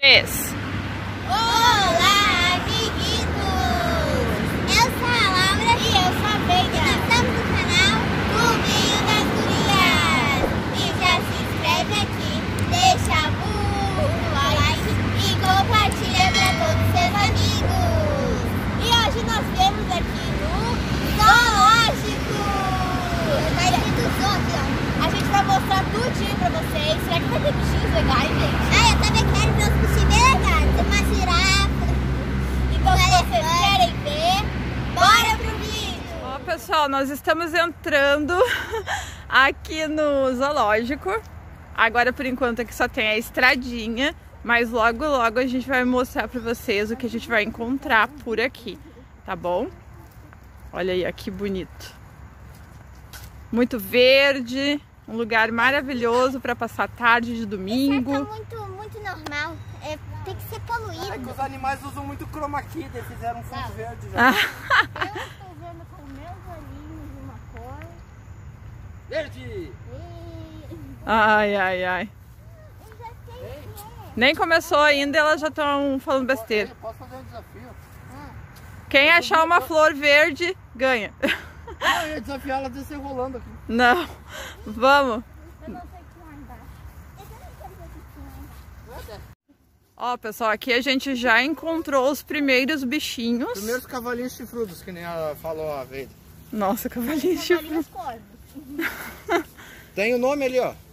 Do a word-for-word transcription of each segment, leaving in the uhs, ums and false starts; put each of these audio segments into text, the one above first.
Três. Olá, amiguitos! Eu sou a Laura e eu sou a Veiga. Estamos no canal Clubinho das Gurias. E já se inscreve aqui, deixa o like e compartilha para todos os seus amigos. E hoje nós vemos aqui no Zoológico. Tá escrito Zoo aqui, ó. A gente vai mostrar tudinho pra vocês. Será que vai ter bichinhos legais, gente? Ah, eu também quero ver os bichinhos bem legais. Tem uma girafa. Então, se vocês querem ver, bora pro vídeo! Ó, pessoal, nós estamos entrando aqui no zoológico. Agora, por enquanto, aqui só tem a estradinha. Mas logo, logo a gente vai mostrar pra vocês o que a gente vai encontrar por aqui. Tá bom? Olha aí, ó, que bonito. Muito verde. Um lugar maravilhoso para passar tarde de domingo. Isso é muito, muito normal. É, tem que ser poluído. É que os animais usam muito chroma key, eles fizeram um fundo verde já. Ah. Eu estou vendo com meus olhinhos de uma cor. Verde! E... Ai, ai, ai. Eu já sei o que é. Nem começou ainda e elas já estão falando besteira. Eu posso fazer um desafio? Quem achar uma flor verde, ganha. Não, eu ia desafiar ela a descer rolando aqui. Não. Vamos. Eu não sei o que lá embaixo. Eu também quero ver o que lá embaixo. Ó, pessoal, aqui a gente já encontrou os primeiros bichinhos. Primeiros cavalinhos chifrudos, que nem ela falou a vez. Nossa, cavalinho chifrudo. Cavalinhos corvos. Tem o nome ali, ó.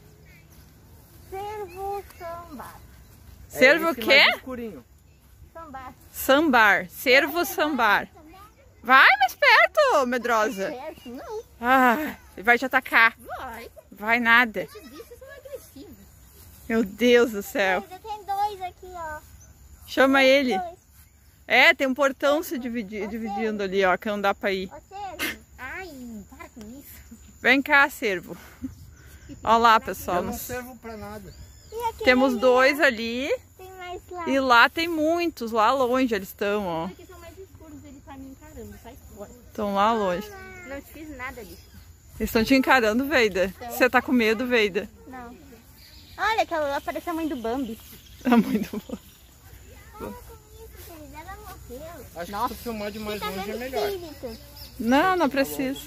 Cervo sambar. Cervo É o esse quê? mais escurinho. Sambar. Sambar. Cervo sambar. Vai mais perto, medrosa. Certo? Não. Ah, ele vai te atacar. Vai. Vai nada. Esses bichos são agressivos. Meu Deus do céu. Ainda tem dois aqui, ó. Chama ele. Dois. É, tem um portão se dividi- dividindo ali, ó, que não dá pra ir. Ó, cervo. Ai, para com isso. Vem cá, cervo. Ó lá, pessoal. Eu não nós servo pra nada. E aquele Temos ali, dois ó, ali Tem mais lá. e lá tem muitos. Lá longe eles estão, ó. Aqui são mais escuros, ele tá me encarando. Sai fora. Estão lá longe. Não te fiz nada disso. Eles estão te encarando, Veida. Você tá com medo, Veida? Não. Olha, aquela lá parece a mãe do Bambi. É muito bom. Olha como isso, querida. Ela morreu. Acho que se tu filmar de mais Tá longe é vendo melhor. espírito? Não, não precisa.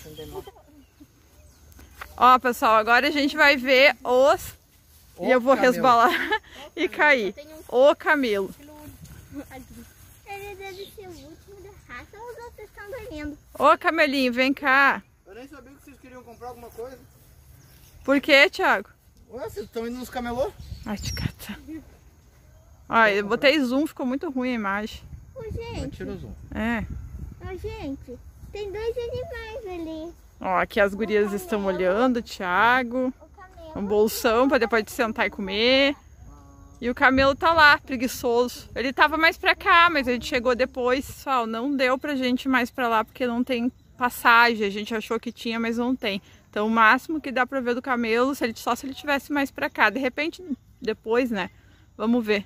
Ó, pessoal, agora a gente vai ver os... O e eu vou camelo. resbalar e cair. O camelo. Ele deve ser o último da raça ou os outros estão dormindo? Ô, camelinho, vem cá. Eu nem sabia que vocês queriam comprar alguma coisa. Por quê, Thiago? Ué, vocês estão indo nos camelô? Ai, te cata. Ó, eu botei zoom, ficou muito ruim a imagem. Ô, Não gente. tira o zoom. É. Ô, gente. Tem dois animais ali. Ó, aqui as gurias estão olhando, Thiago. O camelo. Um bolsão pra depois de sentar e comer. E o camelo tá lá, preguiçoso. Ele tava mais pra cá, mas a gente chegou depois. Pessoal, não deu pra gente ir mais pra lá porque não tem passagem. A gente achou que tinha, mas não tem. Então o máximo que dá pra ver do camelo, se ele, só se ele tivesse mais pra cá. De repente, depois, né? Vamos ver.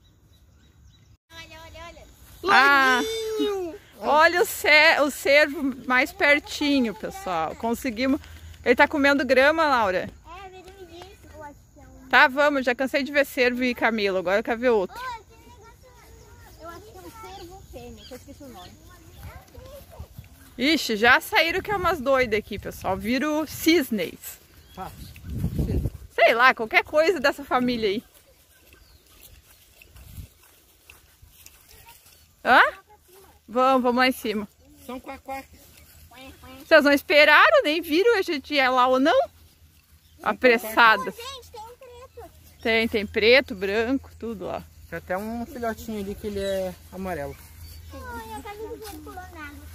Olha, olha, olha. Ah, olha o, ce o cervo mais pertinho, pessoal. Conseguimos. Ele tá comendo grama, Laura. É, ele me disse. Eu acho que é um... Tá, vamos. Já cansei de ver cervo e camelo. Agora eu quero ver outro. Ó, tem um negócio lá. Eu acho que é um cervo fêmea, que eu esqueci o nome. Ixi, já saíram que é umas doidas aqui, pessoal. Viram cisnes. Fácil. Sei lá, qualquer coisa dessa família aí. Hã? Vamos, vamos lá em cima. São quaquá. Vocês não esperaram, nem viram a gente ir lá ou não? Apressadas. Gente, tem um preto. Tem, tem preto, branco, tudo lá. Tem até um filhotinho ali que ele é amarelo. Olha, a casa do João pulou na água.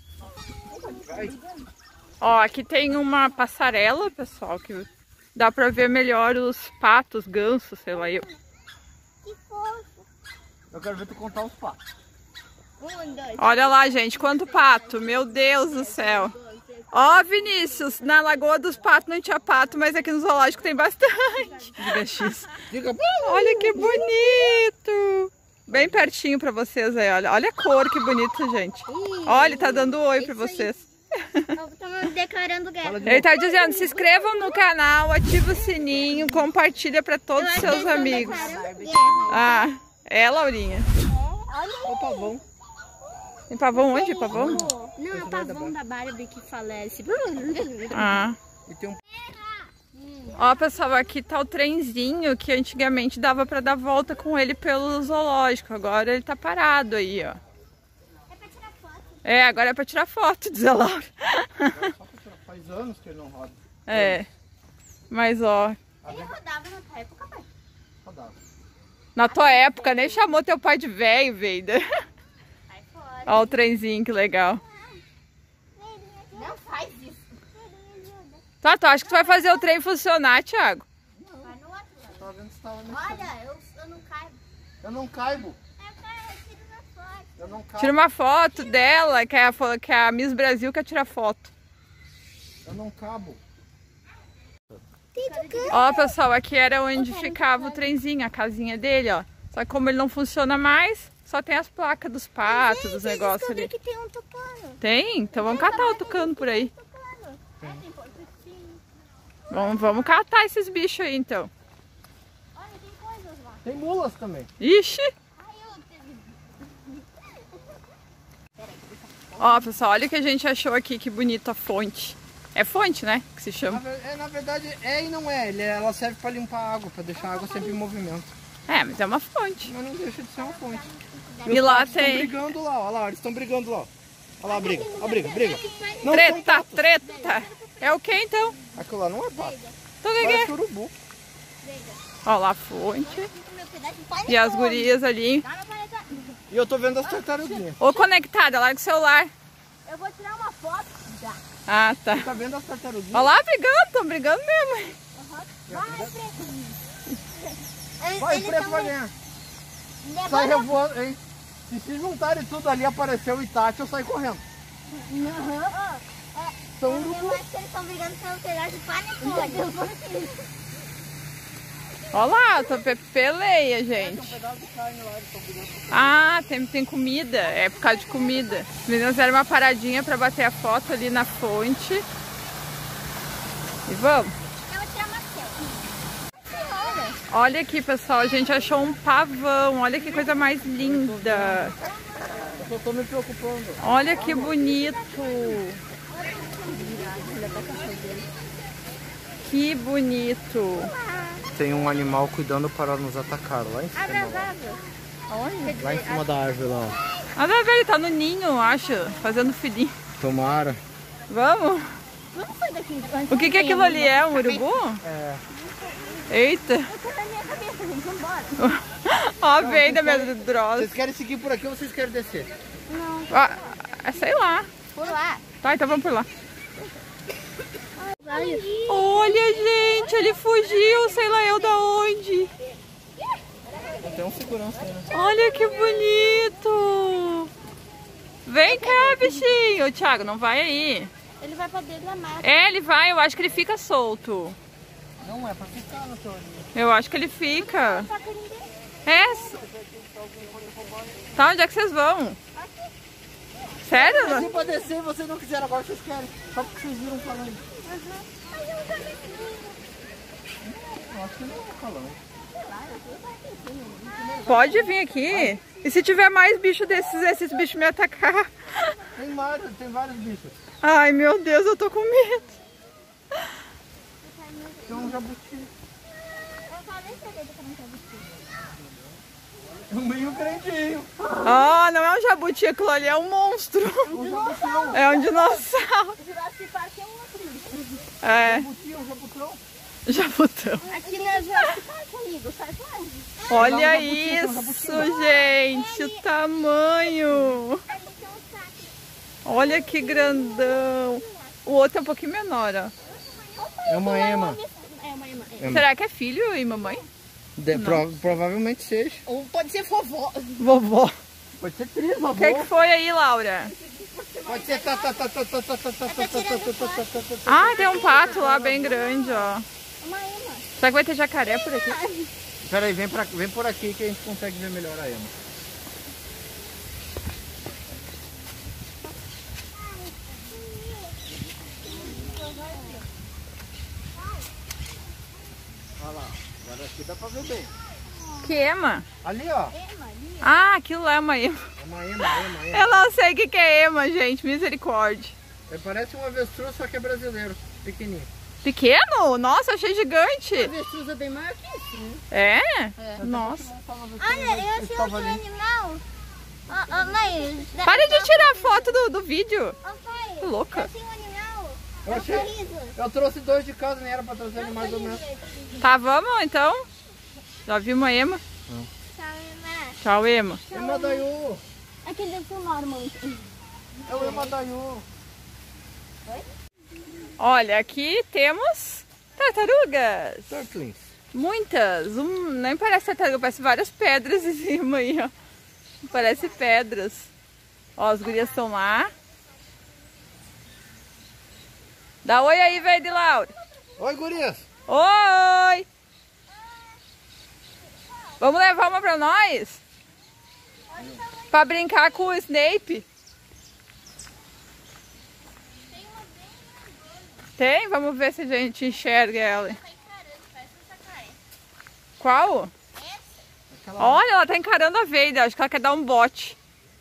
Ó, aqui tem uma passarela, pessoal, que dá pra ver melhor os patos, gansos, sei lá eu. Que fofo. Eu quero ver tu contar os patos. Um, dois. Olha lá, gente, quanto pato, meu Deus do céu. Ó, Vinícius, na Lagoa dos Patos não tinha pato, mas aqui no zoológico tem bastante. Diga X. Diga, Olha que bonito. Bem pertinho pra vocês aí, olha. Olha a cor, que bonito, gente. Olha, ele tá dando oi pra vocês. Eu vou tomar declarando guerra. Ele tá dizendo, se inscrevam no canal, ativa o sininho, compartilha pra todos os seus amigos. Ah, é, Laurinha. Olha o pavão. Tem pavão onde? Pavão? Não, é o pavão da Barbie que falece. Ah. E tem um... Ó, pessoal, aqui tá o trenzinho que antigamente dava pra dar volta com ele pelo zoológico. Agora ele tá parado aí, ó. É pra tirar foto. É, agora é pra tirar foto, diz a Laura. Faz anos que ele não roda. É. Mas, ó, Ele rodava na tua época, pai. Rodava. na tua época nem chamou teu pai de velho, Veida. Sai fora. Ó o trenzinho, que legal. Não faz isso. Tá, tu acha que tu vai fazer o trem funcionar, Thiago? Vai no outro lado. Tava vendo se tava mexendo. Olha, eu, eu não caibo. Eu não caibo. Eu caio, eu tiro na foto. Eu não caibo. Tira uma foto dela, que é a, fo- que a Miss Brasil quer tirar foto. Eu não cabo. Ó, pessoal, aqui era onde ficava o trenzinho, a casinha dele, ó. Só que como ele não funciona mais, só tem as placas dos patos, dos negócios ali. que tem um tucano. Tem? Então vamos catar o tucano por aí. Vamos, vamos catar esses bichos aí, então. Olha, tem coisas lá. Tem mulas também. Ixi! Ai, eu... Ó, pessoal, olha o que a gente achou aqui, que bonita a fonte. É fonte, né? Que se Na, chama. ver- é, na verdade, é e não é. Ele, ela serve pra limpar a água, pra deixar a água sempre em movimento. É, mas é uma fonte. Mas não deixa de ser uma fonte. E lá patos estão tem brigando lá, olha lá, eles estão brigando lá. Olha lá a briga, a briga, briga. Não são treta, patos. treta. É o que então? Aquilo lá não é pato. Então o que que Parece é? urubu. Ó lá a fonte. Meu pedaço de E as gurias ali. Dá meu panetone. E eu tô vendo as tartaruguinhas. Ô, conectada, larga o celular. Eu vou tirar uma foto. Já. Ah, tá. Tá vendo as tartaruguinhas? Ó lá, brigando, tão brigando mesmo. Vai, Preto. Vai, Eles preto tão- vai ganhar. Levanta- Sai revoando, hein? Se se juntarem tudo ali, apareceu o Itachi, eu saio correndo. Aham. É, São eu urubu. acho que eles estão brigando pelo pedaço de panetone. Ó lá, tô pe- peleia, gente. Um pedaço de carne lá, eles estão brigando. Ah, tem, tem comida. É por causa de comida. As meninas deram uma paradinha pra bater a foto ali na fonte. E vamos. Eu vou tirar uma selfie. Senhora. Olha aqui, pessoal, a gente achou um pavão. Olha que coisa mais linda. Eu só tô me preocupando. Olha que bonito. Que bonito. Tem um animal cuidando para nos atacar lá em Abre as cima. asas. Aonde? Lá em cima da árvore lá. Ah, não, ele tá no ninho, eu acho, fazendo filhinho. Tomara. Vamos? Vamos sair daqui. O que que aquilo ali é? Um urubu? É. Eita. Eu tô na minha cabeça, gente. Vambora. Ó, a Veida medrosa. Vocês querem seguir por aqui ou vocês querem descer? Não. Ah, sei lá. Por lá. Tá, então vamos por lá. Vai. Olha, gente, ele fugiu, sei lá eu da onde. Tem um segurança aí, né? Olha que bonito. Vem cá, bichinho. Thiago, não vai aí. Ele vai pra dentro da mata. É, ele vai, eu acho que ele fica solto. Não é pra ficar no seu olho. Eu acho que ele fica. É. Tá, onde é que vocês vão? Sério? Mas se pra descer e vocês não quiseram, agora vocês querem. Só porque vocês viram falando. Eu acho que não é falando. Pode vir aqui. E se tiver mais bicho desses, esses bichos me atacar? Tem vários, tem vários bichos. Ai, meu Deus, eu tô com medo. Tem um jabuti. Eu falei pra ele que eu não quero vestir. Um meio grandinho. Ah, não é um jabuti, aquilo ali é um monstro. Um jabutão. É um dinossauro. O Jurassic Park é um outro. É, Jabuti, um jabutão. jabutão. Aqui não é Jurassic Park, amigo. Sai fora. Olha isso, gente, o tamanho. Aqui tem um saco. Olha que grandão. O outro é um pouquinho menor, ó. É uma ema. É uma irmã. Ema. Será que é filho e mamãe? De- pro- provavelmente seja. Ou pode ser vovó. Vovó. Pode ser três, O que, que foi aí, Laura? Pode ser tá, tá, tá, tá, tá, tá, tá, tá, tá, tá, tá, tá, tá, tá. Ah, tem um pato lá bem grande, ó. Uma irmã. Será que vai ter jacaré por aqui? Pera aí, vem, pra, vem por aqui que a gente consegue ver melhor a ema. bem. Que ema? Ali, ó. Ah, aquilo lá é uma ema. É uma ema, ema, ema. Eu não sei o que que é ema, gente. Misericórdia. É, parece um avestruz, só que é brasileiro. Pequenininho. Pequeno? Nossa, achei gigante. O avestruz é bem maior que isso, né? É? É. Nossa. Olha, eu achei outro animal. Ó, ó, mãe. dá- Para de tirar foto do, do vídeo. Ó, pai. Que louca. Eu achei um animal. Eu É um achei- sorriso. Eu trouxe dois de casa, nem era pra trazer animais do meu. Tá, vamos então? Já viu uma ema? Tchau, Emma. Tchau, ema. Ema Dayu. Aquele deve ser o Norman. É o Ema Dayu. Olha, aqui temos tartarugas. Turtlings. Muitas. Um, nem parece tartaruga, parece várias pedras em cima aí, ó. Parece pedras. Ó, as gurias estão lá. Dá oi aí, Verde Laura. Oi, gurias. Oi! Vamos levar uma pra nós? Pra brincar com o Snape. Tem? Vamos ver se a gente enxerga ela. Qual? Aquela... Olha, ela tá encarando a Veida. Acho que ela quer dar um bote.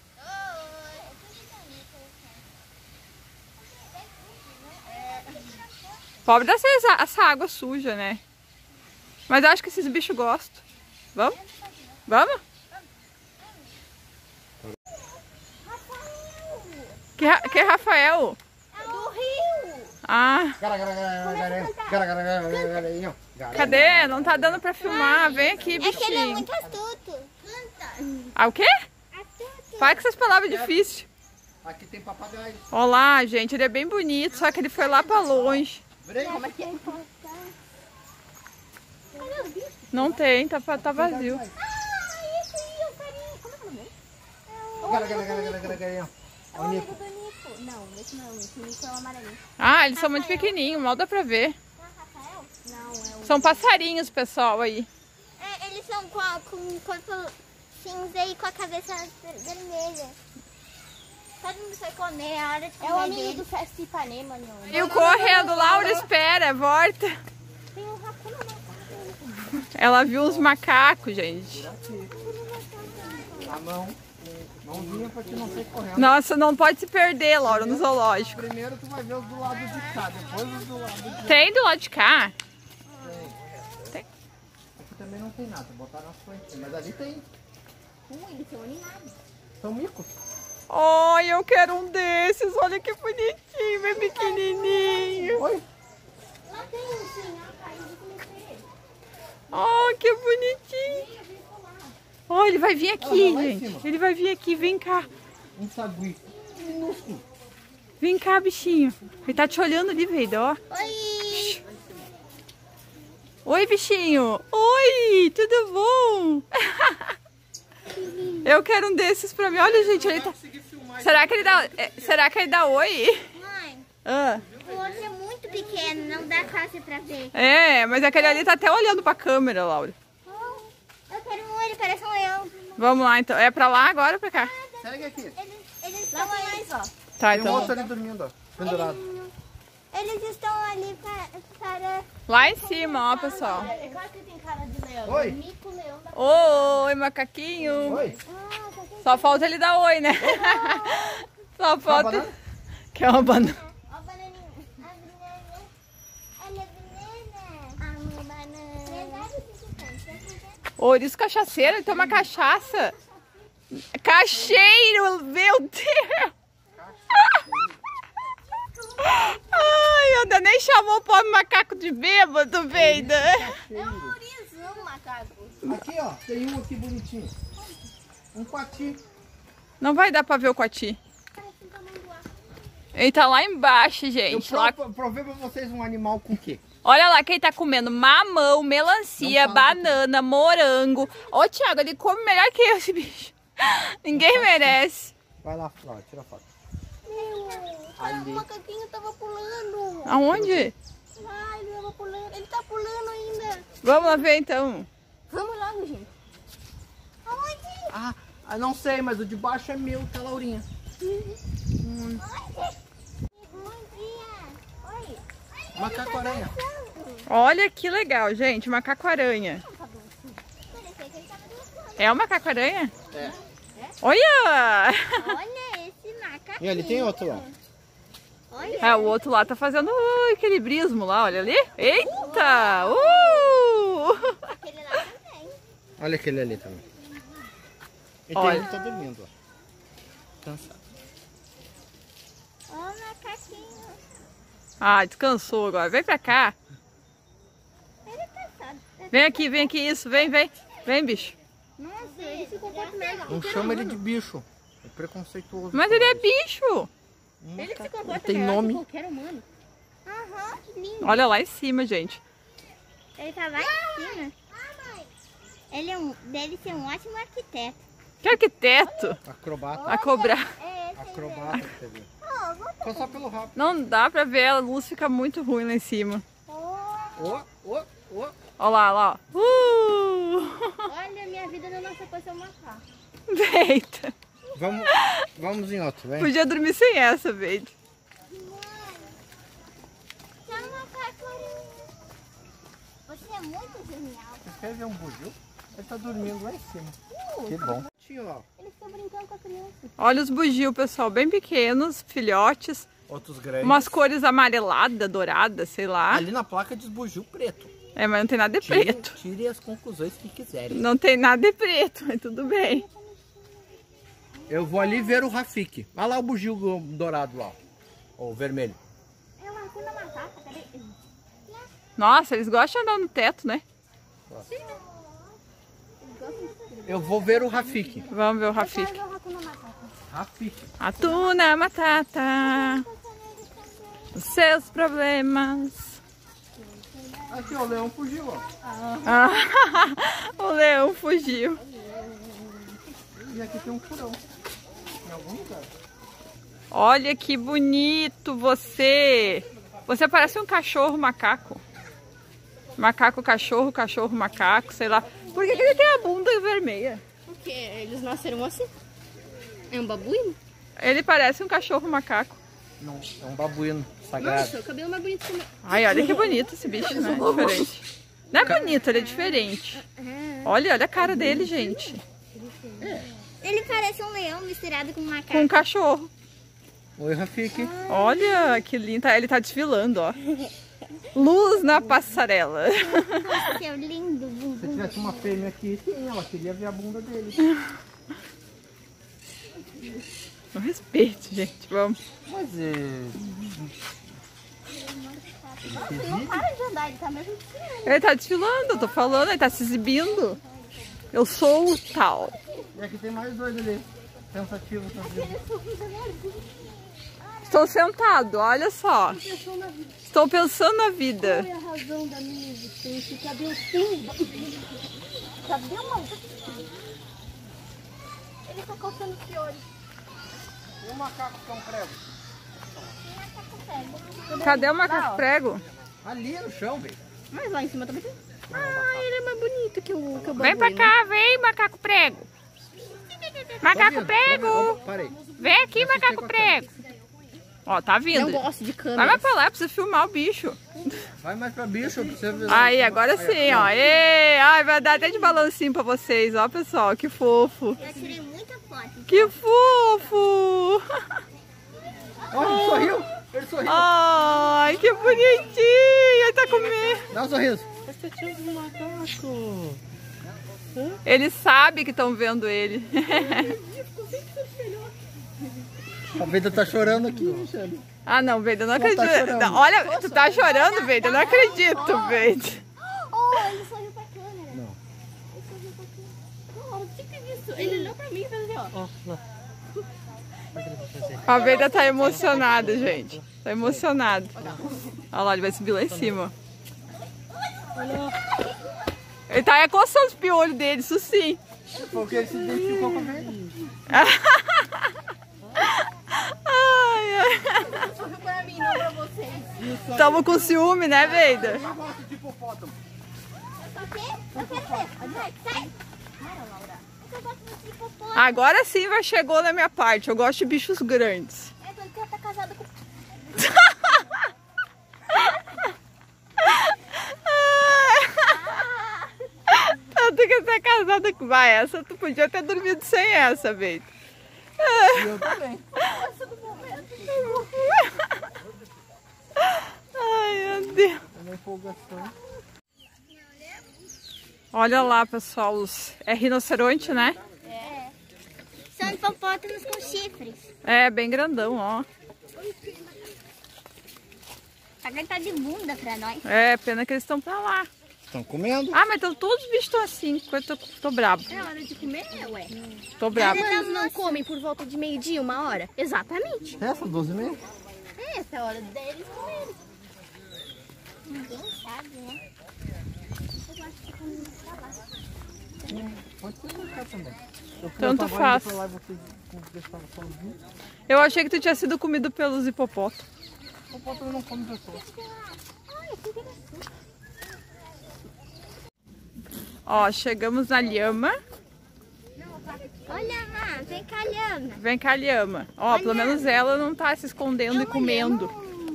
Pobre dessa essa água suja, né? Mas eu acho que esses bichos gostam. Vamos? Vamos? Que, Ra- que Rafael? Do rio. Ah, cadê? Não tá dando pra filmar. Vem aqui, É que ele é bichinho. muito astuto. Canta. Ah, o quê? Astuto. Para com essas palavras difíceis. Aqui tem papagaio. Olá, gente. Ele é bem bonito, só que ele foi lá pra longe. Como é que é? Não tem, tá, tá vazio. Ah, esse aí, o carinha. Como é que é o nome? É o Nico. do Nico. Não, esse não. Esse Nico é o amarelinho. Ah, eles são muito pequenininhos, mal dá pra ver. Não é Rafael? Não, é o... São passarinhos, pessoal, aí. É, eles são com, a, com o corpo cinza e com a cabeça vermelha. Todo mundo foi comer, a hora de É comer o amigo dele. do Festa Ipanema, não. E o correndo, Laura, espera, volta. Tem um racuna macaco. Ela viu os macacos, gente. A mão. Mãozinha pra te não sair correndo. Nossa, não pode se perder, Laura, no zoológico. Primeiro tu vai ver os do lado de cá, depois os do lado de cá. Tem do lado de cá? Aqui também não tem nada, botar na frente. Mas ali tem. Ui, eles são animados. São micos. Ai, eu quero um desses. Olha que bonitinho, bem pequenininho. Oi. Lá tem um sim, ó, caiu de conhecer. Oh, que bonitinho. Oh, ele vai vir aqui, Ah, lá em gente. cima. Ele vai vir aqui, vem cá. Um sagui. Minúsculo. Vem cá, bichinho. Ele tá te olhando ali, Veida, ó. Oi! Oi, bichinho. Oi, tudo bom? Eu quero um desses pra mim. Olha, gente, ele tá... Será que ele dá... é, Será que ele dá oi? Mãe, Ah, o outro é muito pequeno, não dá quase pra ver. é, mas aquele ali tá até olhando pra câmera, Laura. Eu quero um olho, parece um leão. Vamos lá, então. É pra lá agora ou pra cá? Segue aqui. Eles, eles Lá estão tem ali. mais, ó. Tá, Tem um então. outro ali dormindo, ó. Pendurado. Eles estão ali para... para... Lá em cima, ó, pessoal. É claro que tem cara de leão. Oi. Nico, leão da... Oi, macaquinho. Oi. Ah, tá aqui. Só falta ele dar oi, né? Só falta... banana? Que é uma banana. Ó a bananinha. A banana. Olha a banana. A minha banana. Ouriço cachaceiro, ele toma cachaça. Cacheiro, meu Deus. Ai, ainda nem chamou o pobre macaco de bêbado, Veida. É um orizão, macaco. Aqui, ó. Tem um aqui bonitinho. Um coati. Não vai dar pra ver o coati. Ele tá lá embaixo, Eu gente. Lá... pro- provei pra vocês um animal com o quê? Olha lá quem tá comendo mamão, melancia, Não fala banana, morango. Ô, Thiago, ele come melhor que eu, esse bicho. Ninguém merece. Vai lá, Flávia, tira a foto. O Ali. macaquinho tava pulando. Aonde? Ai, ele tava pulando. Ele tá pulando ainda. Vamos lá ver, então. Vamos logo, gente. Aonde? Ah, ah, não sei, mas o de baixo é meu, tá, Laurinha? Bom dia. Oi. Macaco-aranha. Olha que legal, gente. Macaco-aranha. É o macaco-aranha? É. Olha! Olha esse macaquinho. E ali tem outro lá. Olha. É, o outro lá tá fazendo uh, equilibrismo lá, olha ali. Eita! Uh! Aquele lá também. Olha aquele ali também. E tem Olha. um que tá dormindo, ó. Cansado. Ó o macaquinho. Ah, descansou agora. Vem pra cá. Ele é cansado. Vem aqui, vem aqui, isso. Vem, vem. Vem, bicho. Nossa, ele se comporta melhor. Não chama ele de bicho. É preconceituoso. Mas ele é bicho. Ele se comporta Tem melhor nome. que qualquer humano. Aham, que lindo. Olha lá em cima, gente. Ele tá lá em cima. Ele é um, deve ser um ótimo arquiteto. Que arquiteto. Acrobata. A cobrar. É esse. Acrobata que você viu. Ó, vou... Ficou só pelo rabo. Não dá pra ver, a luz fica muito ruim lá em cima. Ô, ô, ô. Olha lá, lá. ó. Uh! Olha, minha vida não nasceu pra ser um macaco. Veita. Vamos, vamos em outro, vem. Podia dormir sem essa, Veita. Você é um macaco. Você é muito genial. Você quer ver um bugio? Ele tá dormindo lá em cima. Que bom. Tio, ó. Ele fica brincando com a criança. Olha os bugios, pessoal, bem pequenos, filhotes. Outros grandes. Umas cores amareladas, douradas, sei lá. Ali na placa diz bugio preto. É, mas não tem nada de Tire, preto. tire as conclusões que quiserem. Não tem nada de preto, mas tudo bem. Eu vou ali ver o Rafik. Olha lá o bugio dourado lá. Ó, o vermelho. É uma cena macaca, cadê? Nossa, eles gostam de andar no teto, né? Eu vou ver o Rafik. Vamos ver o Rafik. Olha o Hakuna Matata. Rafik. Hatuna Matata. Os seus problemas. Aqui, ó, o leão fugiu, ó. Ah, o leão fugiu. E aqui tem um furão. Em algum lugar. Olha que bonito você. Você parece um cachorro macaco. Macaco, cachorro, cachorro, macaco, sei lá. Por que, que ele tem a bunda vermelha? Porque eles nasceram assim. É um babuíno? Ele parece um cachorro macaco. Não, é um babuíno sagrado. Nossa, o cabelo mais bonito que o meu. Ai, olha que bonito esse bicho, né? Diferente. Não é bonito, ele é diferente. Olha, olha a cara dele, gente. Ele parece um leão misturado com um macaco. Com um cachorro. Oi, Rafik. Olha que lindo. Ele tá desfilando, ó. Luz na passarela. Seu lindo Se bumbum. tivesse uma fêmea aqui, sim, ela queria ver a bunda dele. Com respeito, gente. Vamos. Mas é... Ele não para de andar, ele tá mesmo desfilando. Ele tá desfilando, eu tô falando, ele tá se exibindo. Eu sou o tal. E aqui tem mais dois ali. Pensativo também. Estou sentado, olha só. Pensou na vida. Estou pensando na vida. Qual é a razão da minha existência? Cadê o fim? Cadê uma... Ele tá coçando fiores. E o macaco que é um prego? Cadê o macaco prego? Ali no chão, velho. Mas lá em cima também tem. Ah, ele é mais bonito que o, que o Vem pra babuíno. cá, vem, macaco prego. Macaco prego. Parei. Vem aqui, macaco prego. Ó, tá Eu vindo. gosto de Vai câmera. mais pra lá, precisa filmar o bicho. Vai mais pra bicho, pra você ver. Aí, agora sim, ó. Ê, ai, vai dar até de balancinho pra vocês, ó, pessoal. Que fofo. Eu tirei muita foto. Que fofo. Olha, ele sorriu. Ele sorriu. Ai, que bonitinho. Ele tá comendo. Dá um sorriso. Esse é tio do macaco. Ele sabe que estão vendo ele. A Veida tá chorando aqui, Michele. Ah, não, Veida, eu não Ela tá acredito. chorando. Olha, tu tá chorando, Veida? Eu não acredito, Veida. Oh, ele sorriu pra câmera. Não. Ele sorriu pra câmera. Não, o que que é isso? Ele olhou pra mim e fez assim, ó. Ó, lá. A Veida tá emocionada, gente. Tá emocionada. Olha lá, ele vai subir lá em cima. Ele tá coçando os piolhos dele, isso sim. Porque ele se identificou com a Veida. Ai, ai. Sorriu pra mim, não pra vocês. Tamo com ciúme, né, Veida? Eu gosto de hipopótamo. O quê? Eu quero ver. Vai, sai. Para, Laura. Eu gosto de hipopótamo. Agora sim vai chegou na minha parte. Eu gosto de bichos grandes. É, porque ela tá casada com... Tanto que você é engraçada que vai essa. Tu podia ter dormido sem essa, Veida. E eu também. Ai, meu Deus. Uma empolgação. Olha lá, pessoal. Os... É rinoceronte, né? É. São hipopótamos com chifres. É, bem grandão, ó. Agora tá de bunda pra nós. É, pena que eles estão pra lá. Estão comendo? Ah, mas então, todos os bichos estão assim. Eu tô, tô brabo. É hora de comer, ué. Tô brabo. Elas não comem por volta de meio-dia, uma hora? Exatamente. É, são doze e meia. É essa a hora deles comerem. Ninguém sabe, né? Eu acho que tá comendo pra baixo. Pode ser brincar também. Eu Tanto tava faz. indo pra lá e vocês deixaram sozinho. Eu achei que tu tinha sido comido pelos hipopótamos. O hipopótamo não come pessoas. Ó, chegamos na lhama. Olha lá, vem cá, lhama. Vem cá, lhama. Ó, pelo menos ela não tá se escondendo e comendo.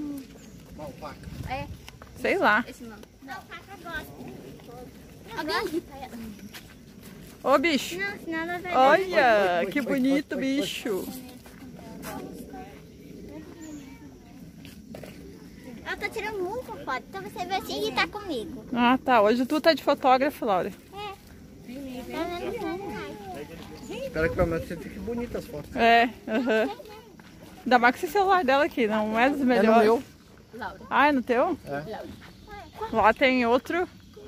É, Sei lá. esse não. Não, faca gosta. Alguém irrita ela. Ô, bicho. Não, senão ela vai... Olha, que bonito bicho. Ela tá tirando muita foto, então você vai se irritar comigo. Ah, tá. Hoje tu tá de fotógrafo, Laura. É. Tá vendo mais? Espero que pelo menos você fique bonita as fotos. É, aham. Ainda mais com esse celular dela aqui, não é dos É melhores. no meu. Ah, é no teu? É. Lá tem outro.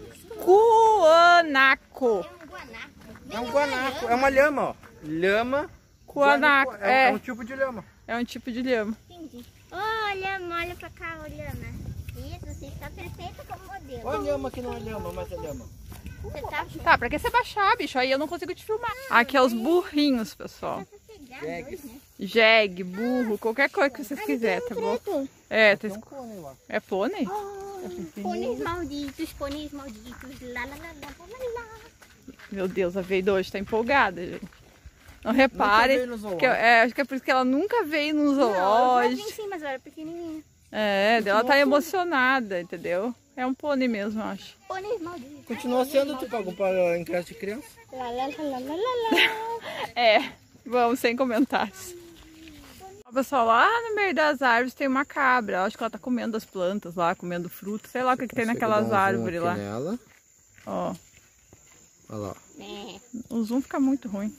Guanaco. É um guanaco. É uma lhama, ó. Lhama. Guanaco, É, é é. um tipo de lhama. É um tipo de lhama. Entendi. Olha, olha pra cá, olha. Isso, você está perfeita como modelo. Olha a lhama que não é lhama, mas é lhama. Você tá Tá, pra que você baixar, bicho? Aí eu não consigo te filmar. Aqui é os burrinhos, pessoal. Jegue, burro, qualquer coisa que vocês quiserem, tá bom? É, tá Tem um esco- cone lá. é pônei? Pôneis malditos, pôneis malditos, lá, lá, lá, lá, lá, lá. Meu Deus, a Veida hoje tá empolgada, gente. Não repare. veio no zoológico. Que eu- é, acho que é por isso que ela nunca veio no Não, eu já zoológico. vim sim, mas eu era pequenininha. É, ela tá emocionada, entendeu? É um pônei mesmo, eu acho. Pôneis malditos. Continua sendo, tu pagou para em creche de criança? Lá, lá, lá, lá, lá, lá. É, vamos sem comentários. Ó, pessoal, lá no meio das árvores tem uma cabra. Eu acho que ela tá comendo as plantas lá, comendo fruta. Sei lá o que, que tem naquelas árvores lá. Nela. Ó, Olha lá. É. o zoom fica muito ruim.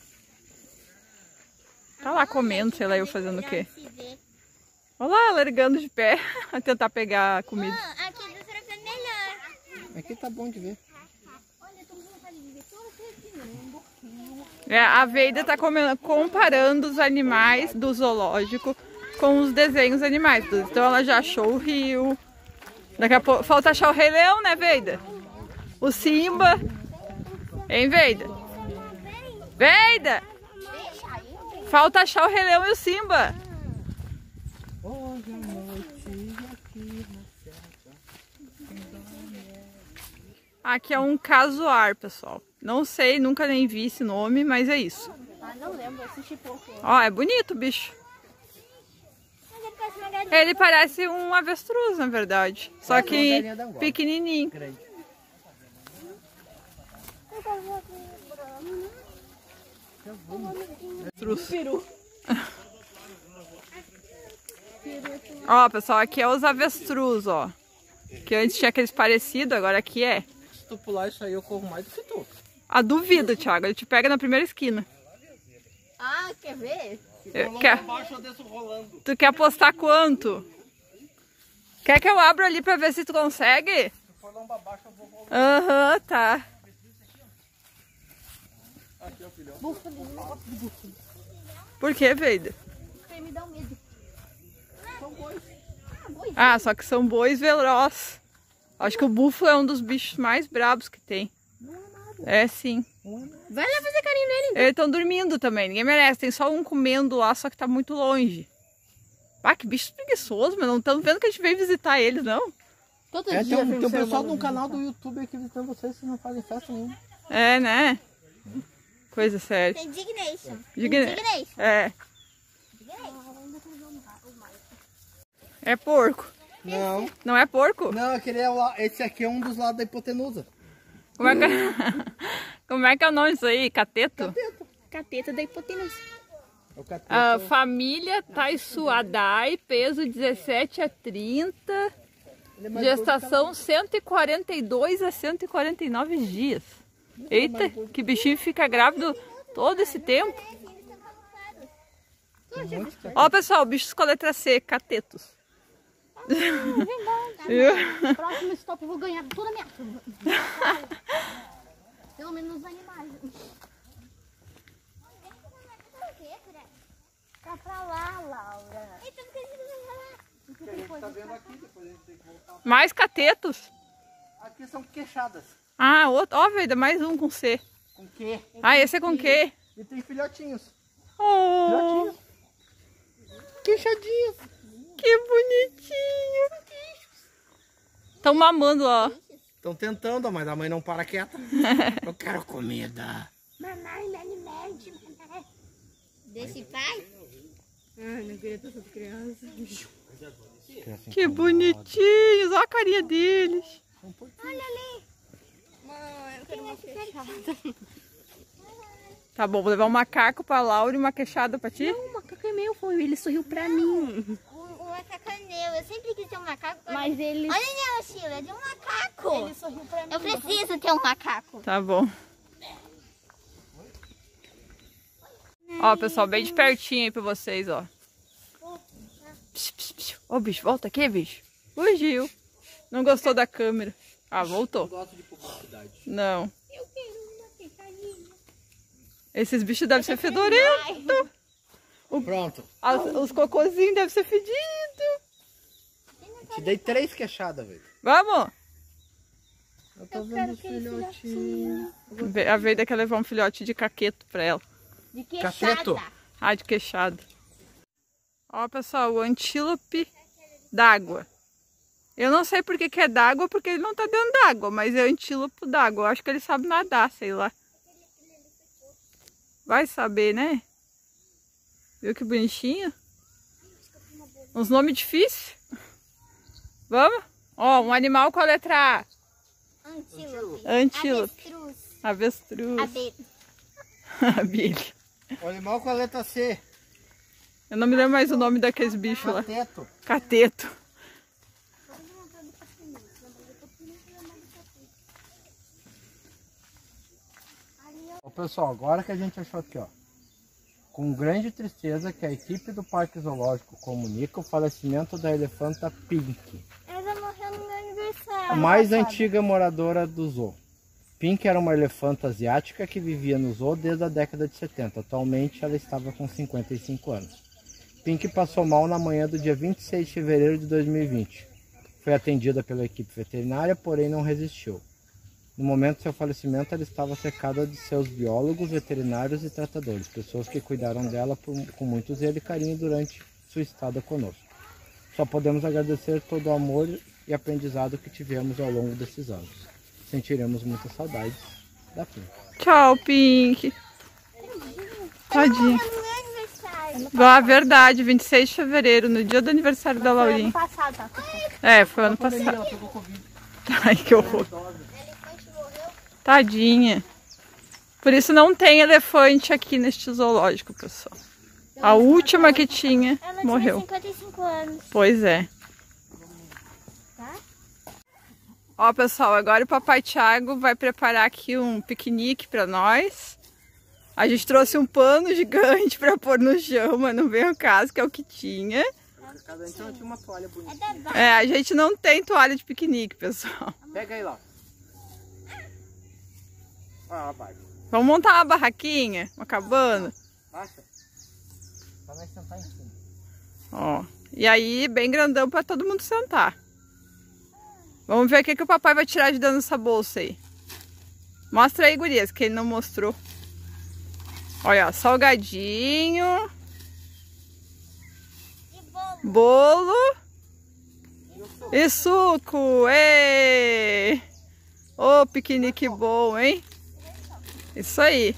Tá lá comendo, sei lá eu fazendo o quê. Se vê. Olha lá, largando de pé a tentar pegar a comida. Ah, aqui do outro é melhor. Aqui tá bom de ver. É, a Veida tá come- comparando os animais do zoológico com os desenhos animais. Então ela já achou o rio. Daqui a pouco falta achar o Rei Leão, né, Veida? O Simba. Hein, Veida? Veida! Falta achar o Rei Leão e o Simba. Hoje à noite aqui na Aqui é um casuar, pessoal. Não sei, nunca nem vi esse nome, mas é isso. Ah, não lembro, assisti pouco. Ó, é bonito o bicho. Mas ele parece uma galinha. Ele parece um avestruz, na verdade. Só É, que uma galinha da Angola. pequenininho. grande. Avestruz. Ó, pessoal, aqui é os avestruz, ó. Que antes tinha aqueles parecidos, agora aqui é. Se tu pular isso aí, eu corro mais do que tu. Ah, duvido, Thiago. Ele te pega na primeira esquina. Ah, quer ver? Eu- Quer... Abaixo eu desço rolando. Tu quer apostar quanto? Quer que eu abra ali pra ver se tu consegue? Se for lá pra baixo, eu vou rolando. Aham, tá. Aqui, ó, filhão. Por que, Veida? Porque me dá um medo. Ah, só que são bois velozes. Acho que o búfalo é um dos bichos mais brabos que tem. É, sim. Vai lá fazer carinho nele. Eles estão dormindo também, ninguém merece. Tem só um comendo lá, só que tá muito longe. Ah, que bicho preguiçoso, mas não estamos vendo que a gente veio visitar eles, não. Todo É, dia tem um, vem tem um ser pessoal humano no canal do YouTube aqui visitando vocês, vocês não fazem festa nenhuma. É, né? Coisa séria. Tem Indignation. Digna- Indignation. É. É porco. Não, Não é porco? não, aquele é o, la- esse aqui é um dos lados da hipotenusa. Como é que... Como é que é o nome disso aí? Cateto? Cateto. Cateta da hipotenusa. É o cateto. A família Taissuadai, peso dezessete a trinta, gestação cento e quarenta e dois a cento e quarenta e nove dias. Eita, que bichinho fica grávido todo esse tempo. Ó, pessoal, bichos com a letra C, catetos. No próximo stop eu vou ganhar toda a minha turma. Pelo menos os animais. Tá pra lá, Laura. Tá vendo aqui, depois a gente tem que voltar. Mais catetos. Aqui são queixadas. Ah, outro. Ó, velho, mais um com C. Com quê? Ah, esse é com Q. E tem filhotinhos. Oh, Filhotinhos. Queixadinhos. que bonitinho. Estão mamando, ó. Estão tentando, mas a mãe não para quieta. Eu quero comida. Mamãe, me alimente, mamãe. Desse pai? Ai, não queria ter essa criança. Que bonitinhos. Ó a carinha deles. Olha ali. Mãe, eu quero uma fechada. Tá bom, vou levar um macaco pra Laura e uma queixada pra ti. Não, o macaco é meu, foi. Ele sorriu pra mim. O, o macaco é meu. Eu sempre quis ter um macaco. Mas ele... Olha minha mochila, é de um macaco. Ele sorriu pra mim. Eu preciso ter um macaco. Tá bom. Ó, pessoal, bem de pertinho aí pra vocês, ó. Psh, psh, psh. Ô, bicho, volta aqui, bicho. Fugiu. Não gostou da câmera. Ah, voltou. Não gosto de publicidade. Não. Eu quero uma fechadinha. Esses bichos devem ser fedorentos. Pronto. As- os cocôzinhos devem ser fedidos. Te dei três queixadas, velho. Vamos? Eu tô vendo os filhotinhos. Ve- A Veida quer levar um filhote de caqueto pra ela. De Cateto. queixada. Ah, de queixado. Ó, pessoal, o antílope d'água. Eu não sei por que que é d'água, porque ele não tá dentro d'água, mas é antílope d'água. Eu acho que ele sabe nadar, sei lá. Vai saber, né? Viu que bonitinho? Uns nomes difíceis. Vamos? Ó, um animal com a letra A. Antílope. Antílope. Avestruz. Avestruz. Abelha. Abelha. O animal com a letra C. Eu não me lembro mais o nome daqueles bichos lá. Cateto. Cateto. Ô, pessoal, agora que a gente achou aqui, ó. Com grande tristeza que a equipe do Parque Zoológico comunica o falecimento da elefanta Pink, Ela morreu no meu aniversário. a mais antiga moradora do zoo. Pink era uma elefanta asiática que vivia no zoo desde a década de setenta. Atualmente ela estava com cinquenta e cinco anos. Pink passou mal na manhã do dia vinte e seis de fevereiro de dois mil e vinte. Foi atendida pela equipe veterinária, porém não resistiu. No momento do seu falecimento, ela estava cercada de seus biólogos, veterinários e tratadores, pessoas que cuidaram dela por, com muito zelo e carinho durante sua estada conosco. Só podemos agradecer todo o amor e aprendizado que tivemos ao longo desses anos. Sentiremos muitas saudades da Pink. Tchau, Pink. Tadinha. No meu aniversário. Ah, verdade, vinte e seis de fevereiro, no dia do aniversário da Laurinha. Ano passado, tá? É, foi ano passado. Ai, que horror. Tadinha. Por isso não tem elefante aqui neste zoológico, pessoal. A última que tinha Ela morreu. tinha cinquenta e cinco anos. Pois é. Tá? Ó, pessoal, agora o papai Thiago vai preparar aqui um piquenique pra nós. A gente trouxe um pano gigante pra pôr no chão, mas não veio o caso, que é o que tinha. Cada um tinha uma toalha bonita. É da É, a gente não tem toalha de piquenique, pessoal. Pega aí lá. Ah, vai. Vamos montar uma barraquinha, uma cabana. Baixa. Pra nós sentar em cima. Ó, e aí, bem grandão pra todo mundo sentar. Vamos ver o que, que o papai vai tirar de dentro dessa bolsa aí. Mostra aí, gurias, que ele não mostrou. Olha, ó, salgadinho. Bolo. E suco. Ê! Ô, piquenique bom, hein? Isso aí.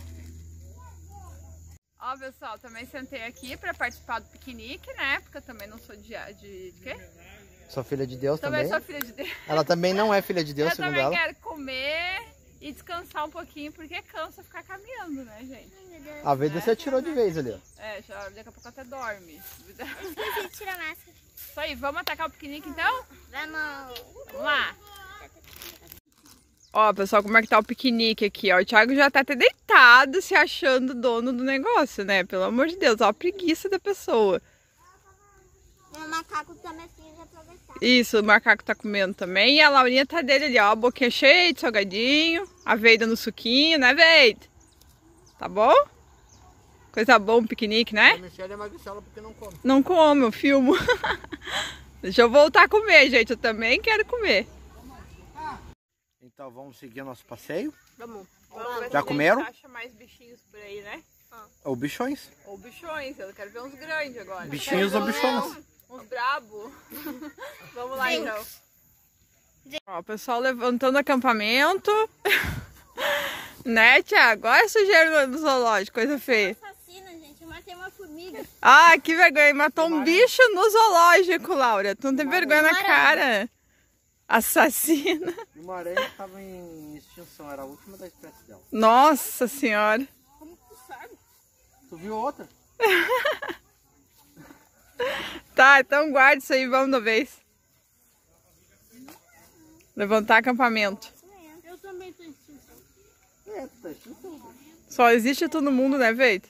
Ó, pessoal, também sentei aqui pra participar do piquenique, né? Porque eu também não sou de... de, de quê? Sou filha de Deus Também também. sou filha de Deus. Ela também não é filha de Deus, Eu segundo também ela. quero comer e descansar um pouquinho, porque cansa ficar caminhando, né, gente? A Veida você tirou de vez ali, ó. É, já daqui a pouco até dorme. Esqueci de tirar a máscara. Isso aí, vamos atacar o piquenique então? Vamos. Vamos lá. Ó, pessoal, como é que tá o piquenique aqui, ó. O Thiago já tá até deitado, se achando dono do negócio, né? Pelo amor de Deus, ó, a preguiça da pessoa. O macaco também precisa aproveitar. Isso, o macaco tá comendo também. E a Laurinha tá dele ali, ó, a boquinha cheia de salgadinho. A Veida no suquinho, né, Veida? Tá bom? Coisa boa, um piquenique, né? A Michelle é magricela porque não come. Não como, eu filmo. Deixa eu voltar a comer, gente. Eu também quero comer. Então vamos seguir nosso passeio. Vamos. Vamos ver Já se comeram? a gente acha mais bichinhos por aí, né? Ou bichões. Ou bichões, eu quero ver uns grandes agora. Bichinhos ou bichonas. Uns brabo. Vamos lá então. Ó, o pessoal levantando acampamento. Né, Thiago? Olha a sujeira no zoológico, coisa feia. Assassina, gente. Eu matei uma formiga. Ah, que vergonha. Matou um bicho no zoológico, Laura. Tu não tem vergonha na cara. Assassina. E uma aranha estava em extinção, era a última da espécie dela. Nossa senhora. Como tu sabe? Tu viu outra? Tá, então guarda isso aí, vamos da vez. Levantar acampamento. Eu também tô em extinção. É, tu tá em extinção. Só existe tu no mundo, né, Veita?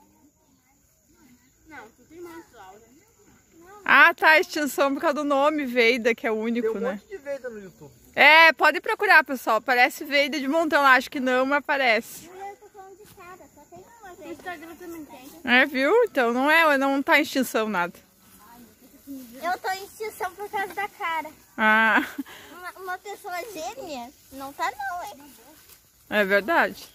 Não, tu tem mais, Laura. Ah, tá, extinção por causa do nome Veida, que é único, Tem um né? monte de Veida no YouTube. É, pode procurar, pessoal. Parece Veida de montão lá, acho que não, mas parece. Eu tô falando de cada, só tem uma vez. No Instagram também tem. É, viu? Então não é, não tá em extinção nada. Eu tô em extinção por causa da cara. Ah, Uma, uma pessoa gêmea não tá não, é. é verdade.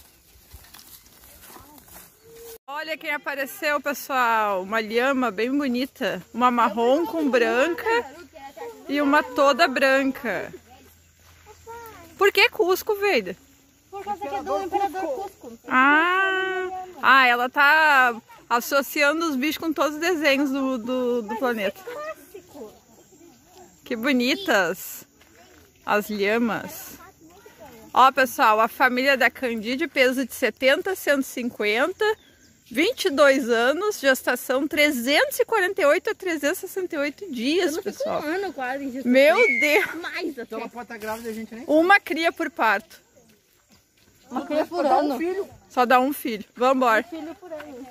Olha quem apareceu, pessoal. Uma lhama bem bonita. Uma marrom com branca e uma toda branca. Por que Cusco, Veida? Por causa que é do Imperador Cusco. Ah, ah, ela tá associando os bichos com todos os desenhos do, do, do planeta. Clássico. Que bonitas as lhamas. Ó, pessoal, a família da Candide, peso de setenta a cento e cinquenta, vinte e dois anos, gestação trezentos e quarenta e oito a trezentos e sessenta e oito dias, pessoal. Um ano quase em gestação. Meu Deus! Mais até. Então ela pode estar grávida e a gente nem Uma cria por parto. Uma cria por dá ano. um filho. Só dá um filho. Vambora. Filho por ano.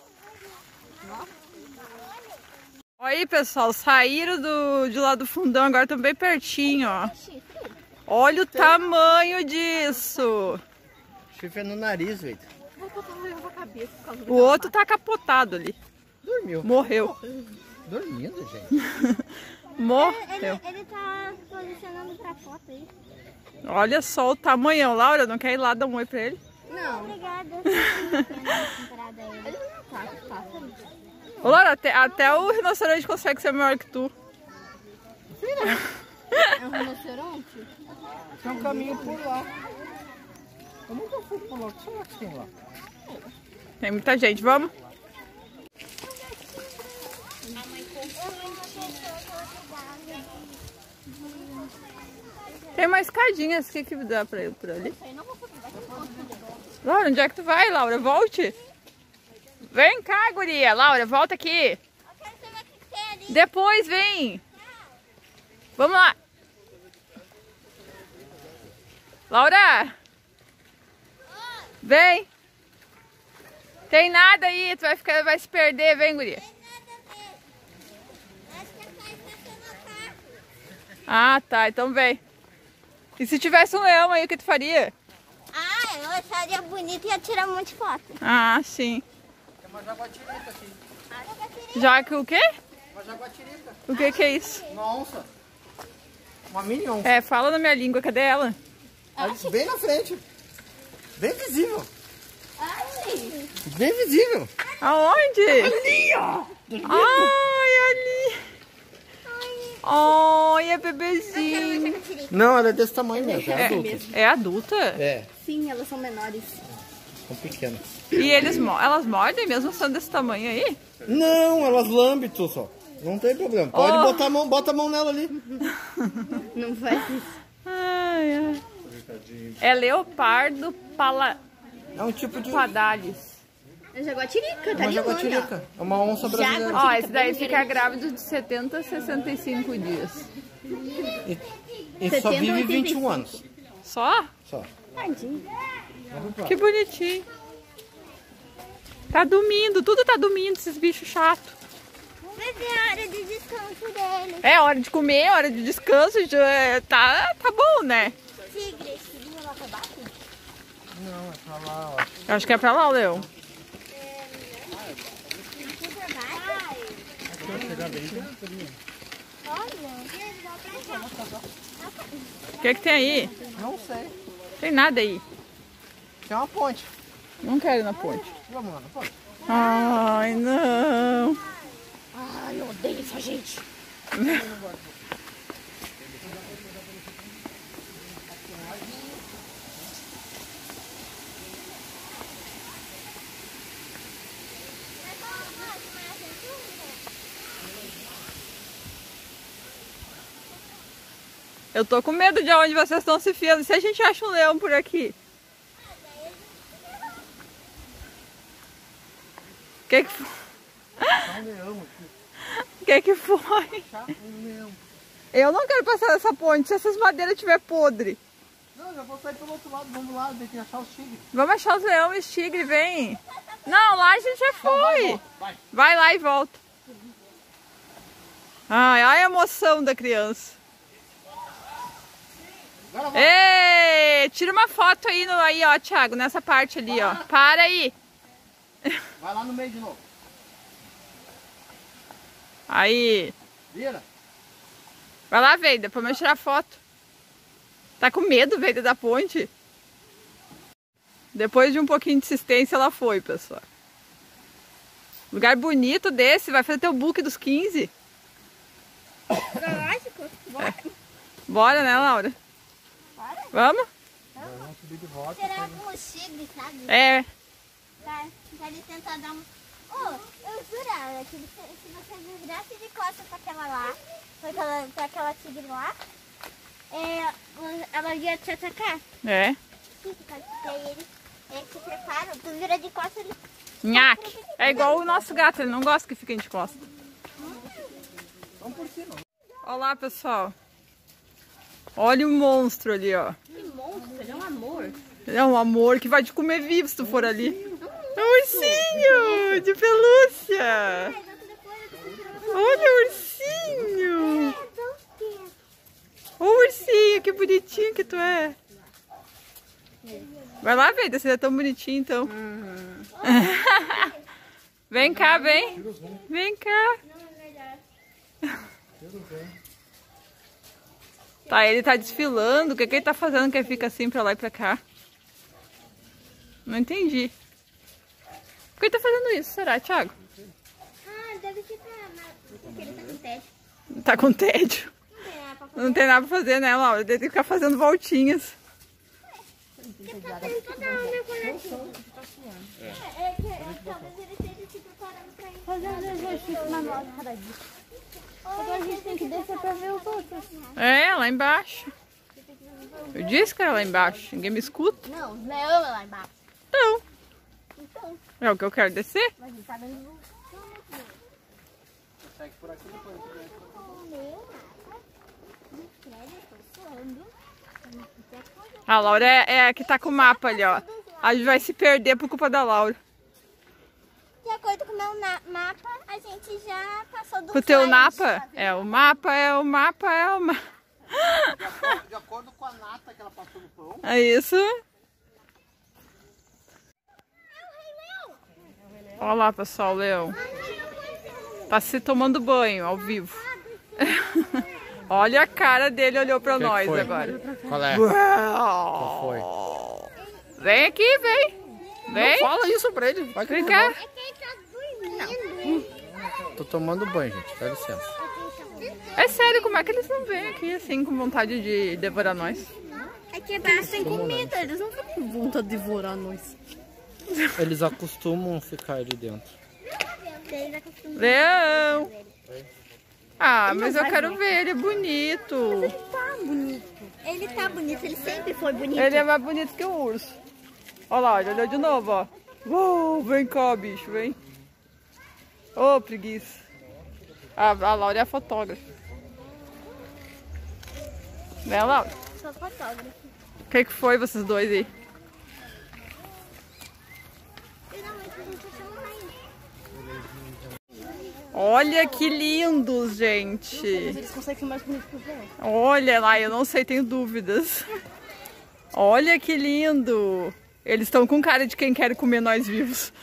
Olha aí, pessoal, saíram do, de lá do fundão, agora estão bem pertinho, ó. Olha o tamanho disso. Chifre é no nariz, Veida. O outro tá capotado ali. Dormiu. Morreu. Dormindo, gente. Morreu. Ele, ele tá posicionando pra foto aí. Olha só o tamanhão. Laura, não quer ir lá dar um oi pra ele? Não. Obrigada. Comparado a ele. Ele não tá, tá. Ô, Laura, até, até o rinoceronte consegue ser maior que tu. É um rinoceronte? Tem um caminho por lá. Eu nunca fui por lá. Será que tem lá? Tem muita gente, vamos? Tem uma escadinha, o que que dá pra ir por ali? Laura, onde é que tu vai, Laura? Volte. Vem cá, guria. Laura, volta aqui. Depois vem. Vamos lá. Laura. Vem. Tem nada aí, tu vai, ficar, vai se perder. Vem, guria. Ah, tá. Então vem. E se tivesse um leão aí, o que tu faria? Ah, eu acharia bonito e ia tirar um monte de foto. Ah, sim. Tem uma jaguatirica aqui. Já que o quê? Uma jaguatirica. O que que é isso? Uma onça. Uma mini onça. É, fala na minha língua, cadê ela? Ali, bem na frente. Bem visível. Ai, Bem visível. Aonde? Ali, ó. Ai, ali. Ai, é bebezinho. Não, ela é desse tamanho mesmo. É adulta. É adulta? É, sim, elas são menores. são pequenas. E eles, mo- elas mordem mesmo sendo desse tamanho aí? Não, elas lambem tu só. Não tem problema. Pode Oh. botar a mão, bota a mão nela ali. Não faz isso. Ai, ai. É leopardo pala... É um tipo de... padalis. É jaguatirica, tá uma de jaguatirica. É uma onça brasileira. Ó, esse daí fica grávido de setenta a sessenta e cinco dias. E, e só vive vinte e um anos. Só? Só. Tadinho. Que bonitinho. Tá dormindo, tudo tá dormindo, esses bichos chatos. Mas é hora de descanso dele. É hora de comer, hora de descanso, já tá, tá bom, né? Tigre, tigre lá pra baixo. Não, é pra lá, ó. Eu acho que é pra lá, Leão. O que que tem aí? Não sei. Tem nada aí. Tem uma ponte. Não quero ir na ponte. Vamos lá na ponte. Ai, não. Ai, eu odeio essa gente. Eu tô com medo de onde vocês estão se enfiando. Se a gente acha um leão por aqui. O que que foi? Tá um leão aqui. O que que foi? Tá um leão. Eu não quero passar nessa ponte se essas madeiras estiver podre. Não, já vou sair pelo outro lado. Vamos lá, tem que achar os tigres. Vamos achar os leões e os tigres, vem. Não, lá a gente já Então vai, foi. volta, vai. Vai lá e volta. Ai, ai a emoção da criança. Agora volta. Ei, tira uma foto aí, no, aí, ó, Thiago, nessa parte ali, ó. Para aí. Vai lá no meio de novo. Aí. Vira. Vai lá, Veida, pra eu tirar foto. Tá com medo, Veida, da ponte? Depois de um pouquinho de insistência, ela foi, pessoal. Lugar bonito desse, vai fazer teu book dos quinze. Lógico. É. Bora, né, Laura? Bora. Vamos? Vamos subir de volta. Será com os tigres, sabe? É. Pra, pra ele tentar dar um... Oh, eu jurava que se, se você virasse de costas pra aquela lá, pra aquela, pra aquela tigre lá, é, ela ia te atacar. É. Sim, porque aí eles, eles se preparam, tu vira de costas, ele... Nhaque. É igual o nosso gato, ele não gosta que fiquem de costas. Vamos por cima. Olha lá, pessoal. Olha o monstro ali, ó. Que monstro, ele é um amor. Ele é um amor que vai te comer vivo se tu for ali. É um ursinho de pelúcia. Olha o ursinho. Ô ursinho, que bonitinho que tu é. Vai lá, Veida, você é tão bonitinho então. Uhum. Vem cá, vem. Vem cá. Tá, ele tá desfilando. O que, que ele tá fazendo que ele fica assim pra lá e pra cá? Não entendi. Por que ele tá fazendo isso, será, Thiago? Ah, deve ficar... Porque ele tá com tédio. Tá com tédio. Não tem nada pra fazer. Não tem nada pra fazer, né, Laura? Ele tem que ficar fazendo voltinhas. Porque tá tentando meu bonequinho. É, é que é, talvez ele esteja se preparando pra ir. Fazendo exercício na nossa cada dia. Agora a gente tem que descer pra ver os outros. É, lá embaixo. Eu disse que era lá embaixo. Ninguém me escuta? Não, os leões lá embaixo. Não. Então, É o que eu quero descer? mas ele tá dando... Segue por aqui depois. A Laura é, é a que tá com o mapa ali, ó. A gente vai se perder por culpa da Laura. De acordo com o meu na- mapa, a gente já passou do O teu mapa? É, o mapa é o mapa, é o mapa. De acordo, de acordo com a nata que ela passou no pão. É isso. Olha lá, pessoal, o leão. Tá se tomando banho ao vivo. Olha a cara dele, olhou pra Que nós foi? agora. Qual é? Qual foi? Vem aqui, vem. Vem. Fala isso pra ele. Vai que Vem ele cá. É que ele tá dormindo. vai. Tô tomando banho, gente. Dá licença. É sério, como é que eles não vêm aqui assim com vontade de devorar nós? É que Eles têm comida, eles não ficam com vontade de devorar nós. Eles acostumam ficar ali dentro. Leão! Ah, Ele mas não eu vai quero ver. ver, ele é bonito. Ele tá bonito. Ele tá bonito, ele sempre foi bonito. Ele é mais bonito que o urso. Olha lá, ele olhou de novo, ó. Uou, vem cá, bicho, vem. Ô, preguiça. A, a Laura é a fotógrafa. Vem, Laura. Sou fotógrafo. O que, que foi vocês dois aí? Finalmente a gente achou um rainha. Olha que lindos, gente. Eles conseguem ser mais bonitos que os outros. Olha lá, eu não sei, tenho dúvidas. Olha que lindo. Eles estão com cara de quem quer comer nós vivos.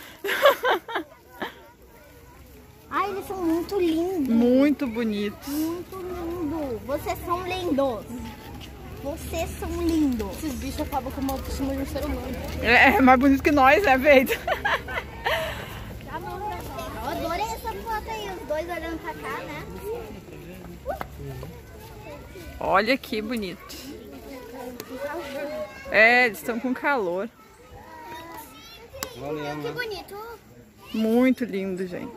Ai, eles são muito lindos. Muito bonitos. Muito lindo. Vocês são lindos. Vocês são lindos. Esses bichos acabam com uma autoestima de um ser humano. É, é mais bonito que nós, né, Veito? Eu adorei essa foto aí, os dois olhando pra cá, né? Olha que bonito. É, eles estão com calor. Que bonito. Muito lindo, gente.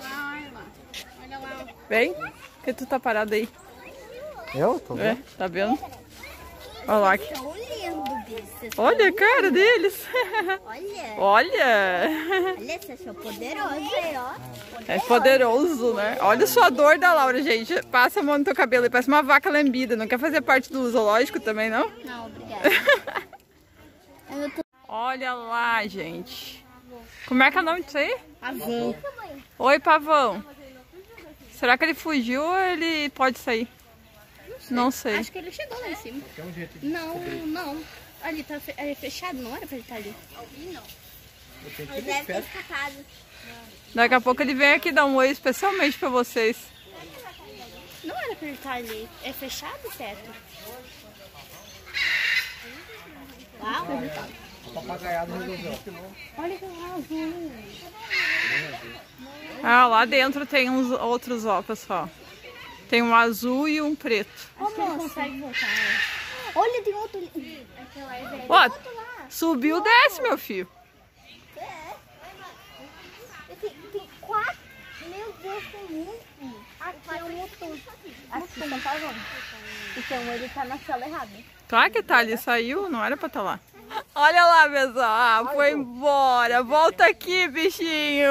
Vem, que tu tá parado aí. Eu? Tô É, vendo. tá vendo? Olha lá. que- Tão lindo, bicho. Olha a cara deles. Olha. Olha. Olha, vocês são poderosos aí, ó. É poderoso, né? Olha só a dor da Laura, gente. Passa a mão no teu cabelo e parece uma vaca lambida. Não quer fazer parte do zoológico também, não? Não, obrigada. Eu tô... Olha lá, gente. Como é que é o nome disso aí? Pavão. Oi, pavão. Será que ele fugiu ou ele pode sair? Não sei. Acho que ele chegou lá em cima. Não, não. Ali tá fe- é fechado, não era pra ele estar ali. Ele deve ter escapado. Daqui a pouco ele vem aqui dar um oi especialmente pra vocês. Não era pra ele estar ali. É fechado o teto. Uau. A papagaiada resolveu. Olha que azul. Ah, lá dentro tem uns outros, ó, pessoal. Tem um azul e um preto. Acho que ele consegue voltar. Olha, tem outro ali. Aquela é velha. Ó, subiu, desce, meu filho. Tem, tem quatro. Meu Deus, tem muito. Aqui é um motor. Aqui não tá vendo. Então ele tá na sala errada. Claro que tá ali, saiu, não era pra estar lá. Olha lá, pessoal. Ah, foi embora. Volta aqui, bichinho.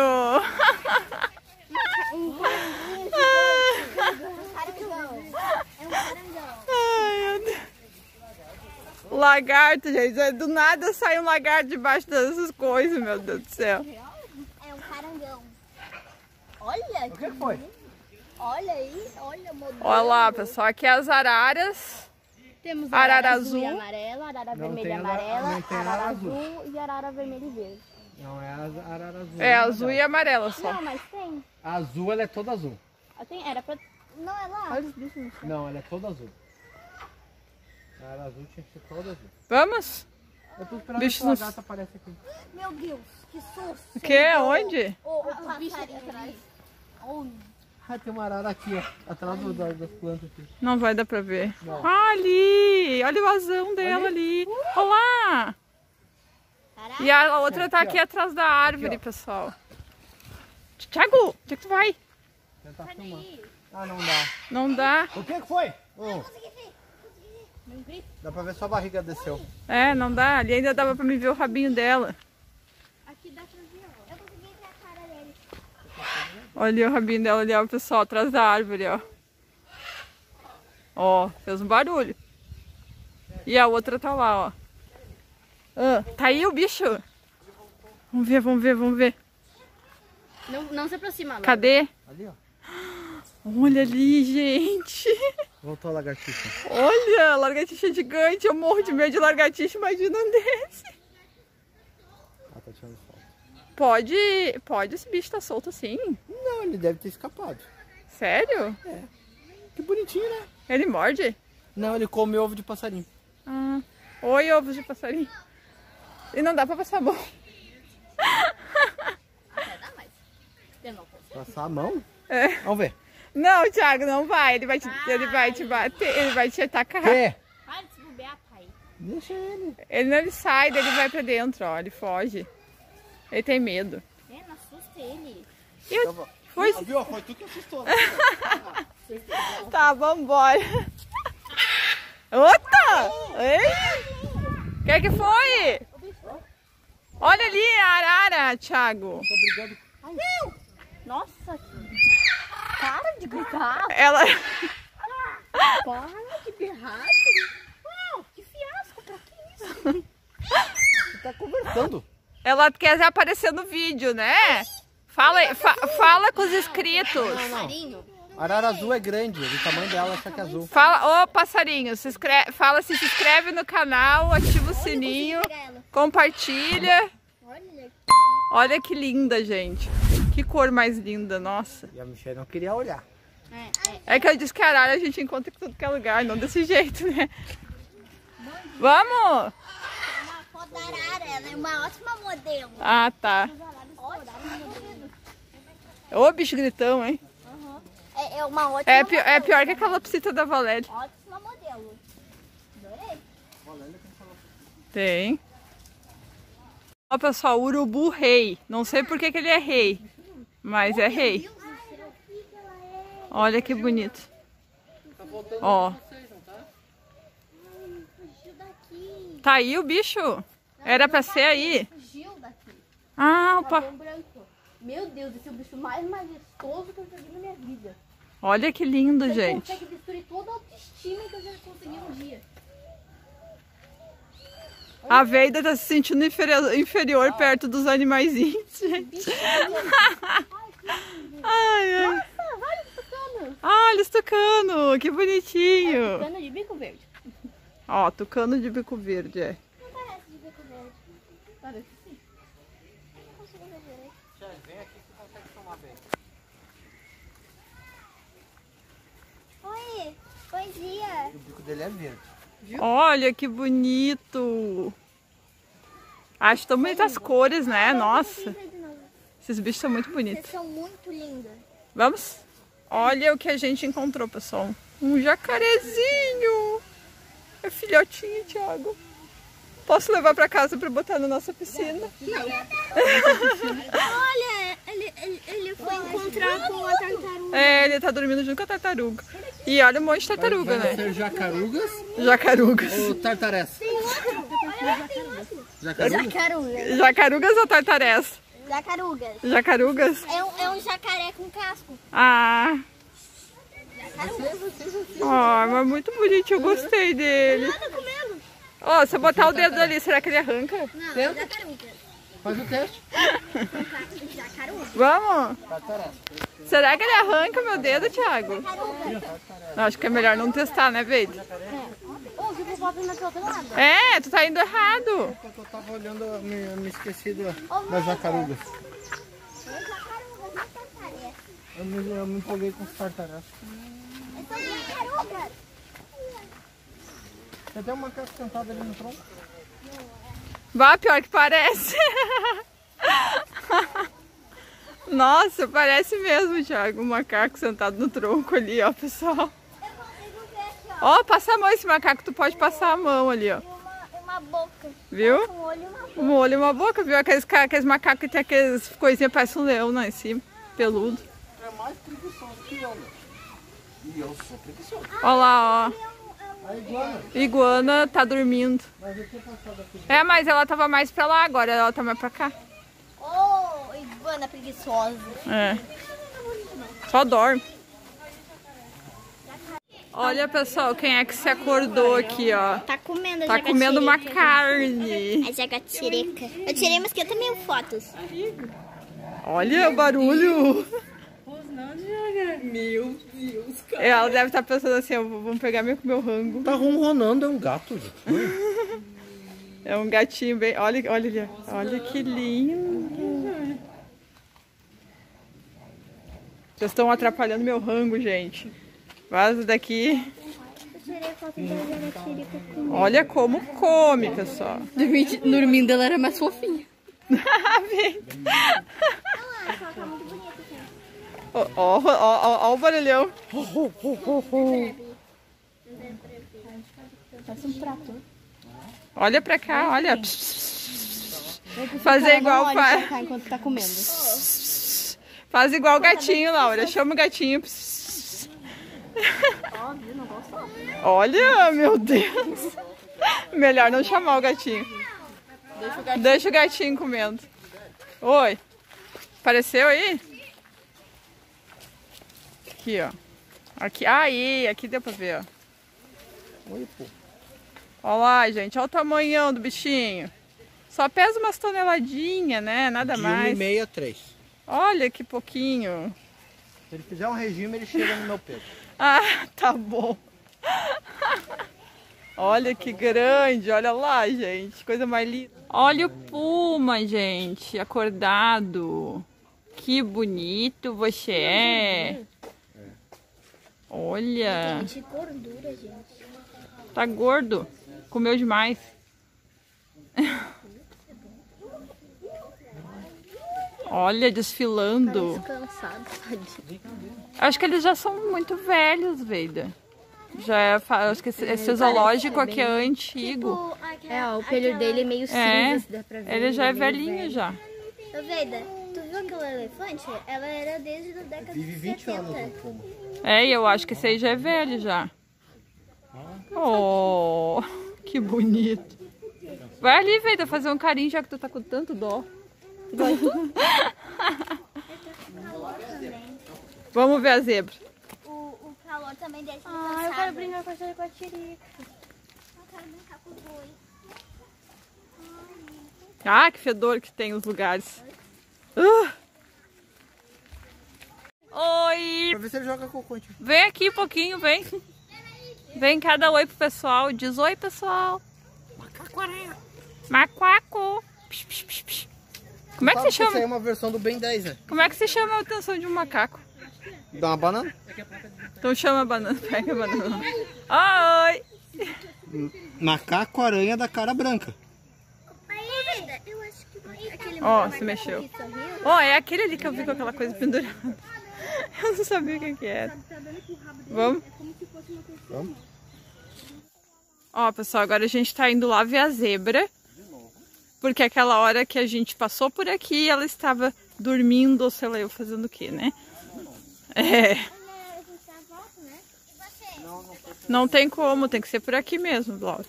Um caranguinho gigante. Um carangão. É um carangão. Ai, meu Deus. Lagarto, gente. Do nada sai um lagarto debaixo dessas coisas, meu Deus do céu. É um carangão. Olha O que foi? Olha aí, olha o modelo. Olha lá, pessoal. Aqui é as araras. Temos Arara arara azul. azul e amarela, arara Não vermelha e tem ara- amarela, não tem arara arara azul e arara vermelha e verde. Não, é a arara azul. É azul e amarela só. Não, mas tem. A azul, ela é toda azul. Ah, tem era pra... Não, é lá. Olha os bichos no chão. Não, ela é toda azul. A arara azul tinha que ser toda azul. Vamos? Eu tô esperando Bicho que a no- gata aparece aqui. Meu Deus, que susto. O que? Onde? O, o, bicho ali atrás. Oh, Ah, tem uma arara aqui, ó. Atrás do- da- das plantas aqui. Não vai dar pra ver. Não. Ah, ali! Olha o azão dela ali. Olha lá! E a outra tá aqui atrás da árvore, pessoal. Thiago, onde é que tu vai? Tentar filmar. Ah, não dá. Não dá. O que que foi? Oh. Dá pra ver só a barriga desceu. É, não dá. Ali ainda dava pra me ver o rabinho dela. aqui dá pra ver, ó. Eu consegui ver a cara dele. Olha o rabinho dela ali, ó, pessoal, atrás da árvore, ó. Ó, fez um barulho. E a outra tá lá, ó. Ah, tá aí o bicho? Vamos ver, vamos ver, vamos ver. Não, não se aproxima, Laura. Cadê? Ali, ó. Olha ali, gente. Voltou a lagartixa. Olha, lagartixa gigante. Eu morro de medo de lagartixa, imagina um desse. Ah, tá tirando foto. Pode, pode esse bicho tá solto assim? Não, ele deve ter escapado. Sério? Que bonitinho, né? Ele morde? Não, ele come ovo de passarinho. Ah. Oi, ovos de passarinho. E não dá pra passar a mão. Até dá mais. Eu não consigo. Passar a mão? É. Vamos ver. Não, Thiago, não vai. Ele vai te, ele vai te bater, ele vai te atacar. Quê? Para de se bobear, pai. Deixa ele. Ele não ele sai, daí ele vai pra dentro, ó. Ele foge. Ele tem medo. É, não assusta ele. E eu, foi, Viu? Foi tu que assustou. Você Tá, vambora. Outra! Ei! O que que foi? Olha ali a arara, Thiago. Ai, nossa, para de gritar. Ela... Para de berrar. Que fiasco, pra que isso? Você tá conversando. Ela quer aparecer no vídeo, né? Fala, fa fala com os inscritos. A arara azul é grande, o tamanho dela só que é azul. Fala, ô passarinho, se inscreve, fala se se inscreve no canal, ativa o sininho, compartilha. Olha que linda, gente. Que cor mais linda, nossa. E a Michelle não queria olhar. É que eu disse que a arara a gente encontra em tudo que é lugar, não desse jeito, né? Vamos! Uma foto da arara, ela é uma ótima modelo. Ah, tá. Ô, bicho gritão, hein? É, é uma ótima É, pi é pior que aquela psita da Valéria. Ótima modelo. Adorei. Tem. Ó, pessoal, urubu rei. Não sei por que que ele é rei, mas é rei. Olha que bonito. Ó. Fugiu daqui. Tá aí o bicho? Era pra ser aí. Fugiu daqui. Ah, o pa... branco. Meu Deus, esse é o bicho mais majestoso que eu já vi na minha vida. Olha que lindo, Ele gente. consegue destruir toda a autoestima que eu já consegui um dia. A Veida tá se sentindo inferior, inferior perto dos animaizinhos, gente. Ai, ai. Nossa, vários tucanos. Ah, eles tucano, que bonitinho. Tucano de bico verde. Ó, tucano de bico verde, é. Não parece de bico verde. Parece sim. Não consigo ver direito. Vem aqui que você consegue tomar bem. Oi, bom dia. O bico dele é verde. Olha que bonito. Acho tão bonitas as cores, né? Nossa, esses bichos são muito Vocês bonitos. são muito lindas. Vamos? Olha o que a gente encontrou, pessoal. Um jacarezinho. É filhotinho, Thiago. Posso levar pra casa pra botar na nossa piscina? Olha, ele, ele, ele foi encontrar com a tartaruga. É, ele tá dormindo junto com a tartaruga. E olha um monte de tartaruga, Vai né? ser jacarugas Jacarugas. ou tartarés? Jacarugas? Jacaruga. Jacarugas ou tartarés? Jacarugas. Jacarugas? É um, é um jacaré com casco. Ah, Jacarugas. ó, mas muito bonitinho, eu gostei dele. Ah, tá comendo? Ó, se eu botar o dedo ali, será que ele arranca? Não, Tenta. jacarugas. Faz o teste. Com casco de jacaruga. Vamos? Tartarés. Será que ele arranca meu dedo, Thiago? Não, acho que é melhor não testar, né, Veida? Ô, o bico pode ir naquele outro lado. É, tu tá indo errado. Porque eu tava olhando, me, me esqueci do- das jacarugas. Jacarugas, não tartarugas. Eu me, eu me empolguei com os tartarés. São jacarugas. Você tem um macaco sentado ali no tronco? Vá, pior que parece. Nossa, parece mesmo, Thiago, um macaco sentado no tronco ali, ó, pessoal. Eu consigo ver aqui, ó. Ó, passa a mão, esse macaco, tu pode passar a mão ali, ó. E uma, uma boca. Viu? Um olho e uma boca. Um olho e uma boca, viu? Aqueles, ca- aqueles macacos que tem aqueles coisinhas, parece um leão lá em cima, peludo. É mais preguiçoso que eu, né? E eu sou preguiçoso. Ó lá, ó. A iguana. Iguana tá dormindo. Mas eu tinha passado aqui. É, mas ela tava mais pra lá agora, ela tá mais pra cá. Oh, iguana preguiçosa. É. Só dorme. Olha, pessoal, quem é que se acordou aqui, ó. Tá comendo a Tá comendo uma carne. A jagatirica. Eu tirei umas que também fotos. Olha o barulho. Meu Deus, cara. Ela deve estar pensando assim, ó, vamos pegar meu, meu rango. Tá ronronando, é um gato, gente. É um gatinho bem... Olha, olha ali, ó. Olha que lindo. Vocês estão atrapalhando meu rango, gente. Vaza daqui. Eu tirei foto da jagatirica com... Olha como come, pessoal. Dormindo, ela era mais fofinha. Olha lá, ela tá muito bonita aqui. Ó, ó, ó, ó, ó o barulhão. Parece um trator. Olha pra cá, olha. Fazer igual Olha faz. pra cá enquanto tá comendo. Faz igual o gatinho, Laura. Chama o gatinho. Óbvio, não gosto. Olha, meu Deus. Melhor não chamar o gatinho. Deixa o gatinho. Deixa o gatinho comendo. Oi. Apareceu aí? Aqui, ó. Aqui. Aí, aqui deu pra ver, ó. Oi, pô. Olha lá, gente. Olha o tamanhão do bichinho. Só pesa umas toneladinhas, né? Nada De mais. uma e meia a três. Olha que pouquinho. Se ele fizer um regime, ele chega no meu peso. Ah, tá bom. Olha que grande. Olha lá, gente. Coisa mais linda. Olha o puma, gente. Acordado. Que bonito você é. Olha. De gordura, gente. Tá gordo. Comeu demais. Olha, desfilando. Cansado, tadinho. Acho que eles já são muito velhos, Veida. Já é, fa- acho que esse, esse zoológico aqui é antigo. É, ó, o pelo dele é meio cinza, É, se dá pra ver. ele já é meio velhinho velho. já. Ô, Veida, tu viu aquela elefante? Ela era desde a década Vive de vinte anos no setenta. fumo. É, e eu acho que esse aí já é velho já. Oh, que bonito. Vai ali, Veida, fazer um carinho já que tu tá com tanto dó. Vai tu? Vamos ver a zebra. O, o calor também deixa ele Ah, eu cansado. quero brincar com a com a tirica. Eu quero brincar com o boi. Ah, que fedor que tem os lugares. Uh. Oi! Pra ver se ele joga cocô, tio. Vem aqui um pouquinho, vem. Vem cá dar oi pro pessoal. Diz oi, pessoal. Macaco-aranha. Macaco. Psh, psh, psh, psh. Como é que se Essa aí é chama? uma versão do Ben dez, né? Como é que se chama a atenção de um macaco? Dá uma banana. Então chama a banana, pega a banana. Oi! Macaco-aranha da cara branca. Aí, Veida, eu acho que aquele Ó, macaco se mexeu. que sorriu, Ó, é aquele ali que eu vi com aquela coisa pendurada. Eu não sabia o que que era. Vamos? Vamos? Ó, pessoal, agora a gente tá indo lá ver a zebra. Porque aquela hora que a gente passou por aqui, ela estava dormindo, ou sei lá, eu fazendo o quê, né? É. Não tem como, tem que ser por aqui mesmo, Laura.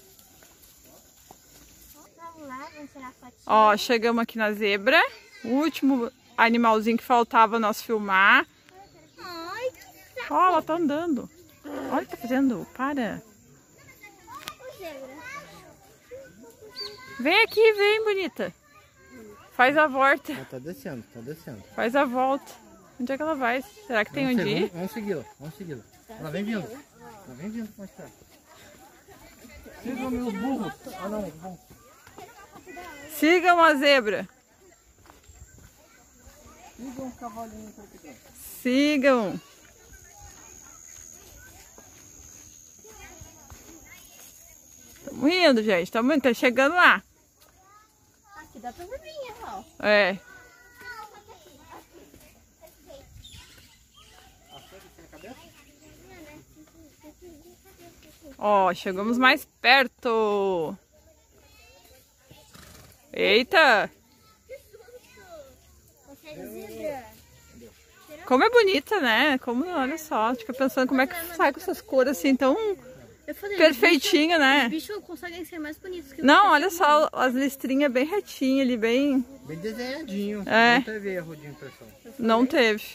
vamos lá, vamos tirar fotinho. Ó, chegamos aqui na zebra. O último animalzinho que faltava nós filmar. Ai, que saco, Ó, ela tá andando. Olha o que tá fazendo. Para. zebra. Vem aqui, vem, bonita. Faz a volta. Ela tá descendo, tá descendo. Faz a volta. Onde é que ela vai? Será que tem Vamos onde ser- ir? Vamos, vamos segui-la, vamos segui-la. Ela vem vindo. Ela vem vindo mais perto. Sigam meus burros. Ah, não, bom. Sigam a zebra. Sigam os cavalinhos pra pegar. Sigam. Estamos indo, gente. Estamos indo. Tá chegando lá. Aqui dá pra ver bem, ó. É. Ó, chegamos mais perto. Eita! Consegue zebra? Como é bonita, né? Como, olha só, fica pensando como é que sai com essas cores assim tão Eu falei, perfeitinho, né? os bichos conseguem ser mais bonitos que Não, olha só, as listrinhas bem retinhas ali, bem... Bem desenhadinho. É. Não teve erro de impressão. Não teve.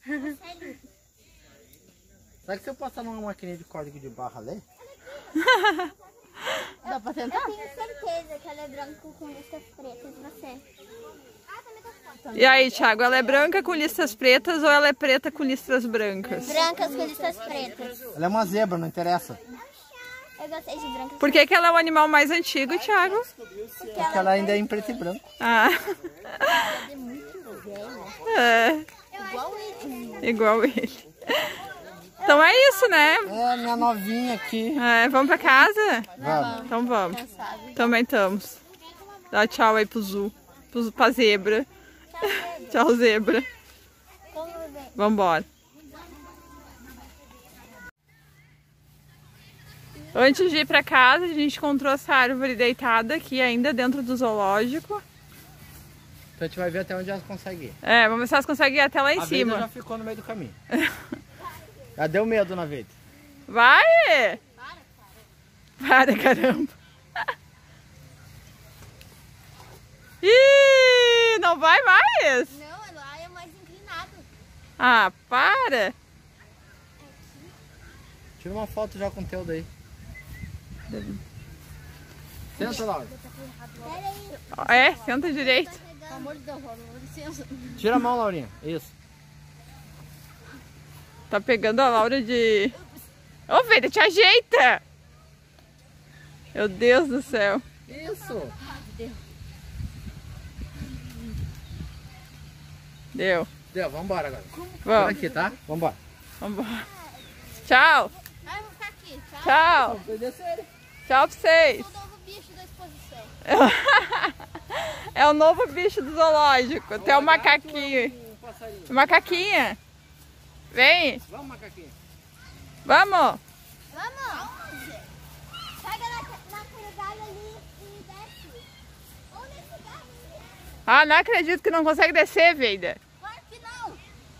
Será que se eu passar numa maquininha de código de barra, lê? Dá pra Eu tentar? tenho certeza que ela é branco com listas pretas. E você? Ah, também tá foto. E aí, Thiago, ela é branca com listras pretas ou ela é preta com listras brancas? Brancas com listas pretas. Ela é uma zebra, não interessa. Eu gostei de brancas. Por que que ela é o animal mais antigo, Thiago? Porque ela ainda é em preto e branco. Ah, É muito velha. é, Igual ele. igual ele. Então é isso, né? É, minha novinha aqui. É, vamos pra casa? Vamos. Então vamos. Também estamos. Dá tchau aí pro Zu, pro, pra zebra. Tchau, zebra. Vamos ver. Vambora. Antes de ir pra casa, a gente encontrou essa árvore deitada aqui ainda dentro do zoológico. Então a gente vai ver até onde elas conseguem ir. É, vamos ver se elas conseguem ir até lá em A cima. Veida já ficou no meio do caminho. Já deu medo na Veida. Vai! Para, caramba. Ih, não vai mais? Não, lá é mais inclinado. Ah, para. Tira uma foto já com o teu daí. Senta, Laura. Pera aí. É, senta direito. Pelo amor de Deus, licença. Tira a mão, Laurinha. Isso. Tá pegando a Laura de... Ô, Veida, te ajeita! Meu Deus do céu. Isso. Deu. Deu, vambora agora. Vamos. Por aqui, tá? Vambora. Vambora. Tchau. Ah, eu vou ficar aqui, tá? Tchau. Tchau pra vocês. O novo bicho da exposição. É o novo bicho do zoológico. Tem o macaquinho. Macaquinha. Vem. Vamos, macaquinho. Vamos. Vamos! Pega na, na carregada ali e desce. Ou nesse carro. Ah, não acredito que não consegue descer, Veida. Claro que não.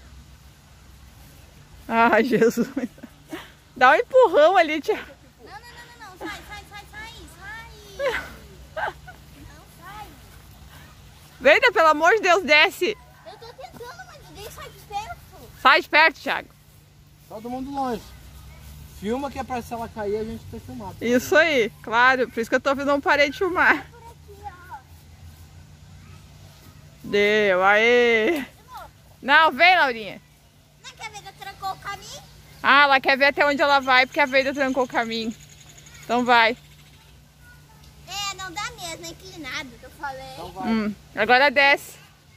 Ai, Jesus. Dá um empurrão ali, tia. Não, não, não, não, não. Sai, sai, sai, sai, sai. Não, sai. Veida, pelo amor de Deus, desce. Eu tô tentando, mas ninguém sai de perto. Sai de perto, Thiago. Todo mundo longe. Filma que é pra se ela cair a gente ter filmado. Isso aí, claro. Por isso que eu tô, não parei de filmar. Por aqui, ó. Deu, aê. Não, vem, Laurinha. Não quer ver que trancou o caminho? Ah, ela quer ver até onde ela vai, porque a Veida trancou o caminho. Então vai. É, não dá mesmo, é inclinado, que eu falei. Então vai. Hum, agora desce.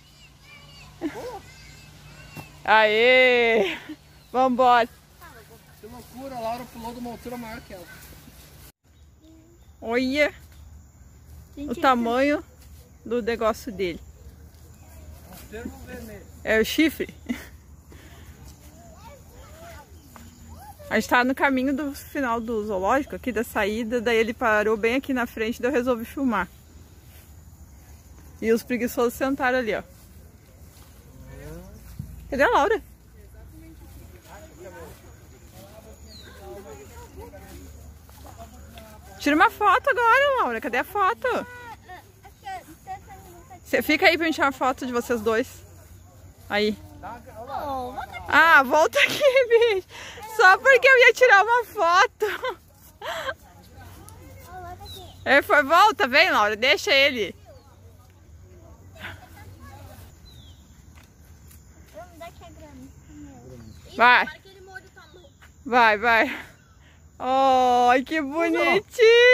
Aê. Vambora. Que loucura, a Laura pulou de uma altura maior que ela. Olha o tamanho do negócio dele. Um termo vermelho. É o chifre. A gente tá no caminho do final do zoológico, aqui da saída, daí ele parou bem aqui na frente, daí eu resolvi filmar. E os preguiçosos sentaram ali, ó. Cadê a Laura? Tira uma foto agora, Laura. Cadê a foto? Você fica aí pra gente tirar uma foto de vocês dois. Aí. Ah, volta aqui, bicho. Só porque eu ia tirar uma foto. É, foi, volta, vem, Laura. Deixa ele. Vai. Vai, vai. Ai, que bonitinho.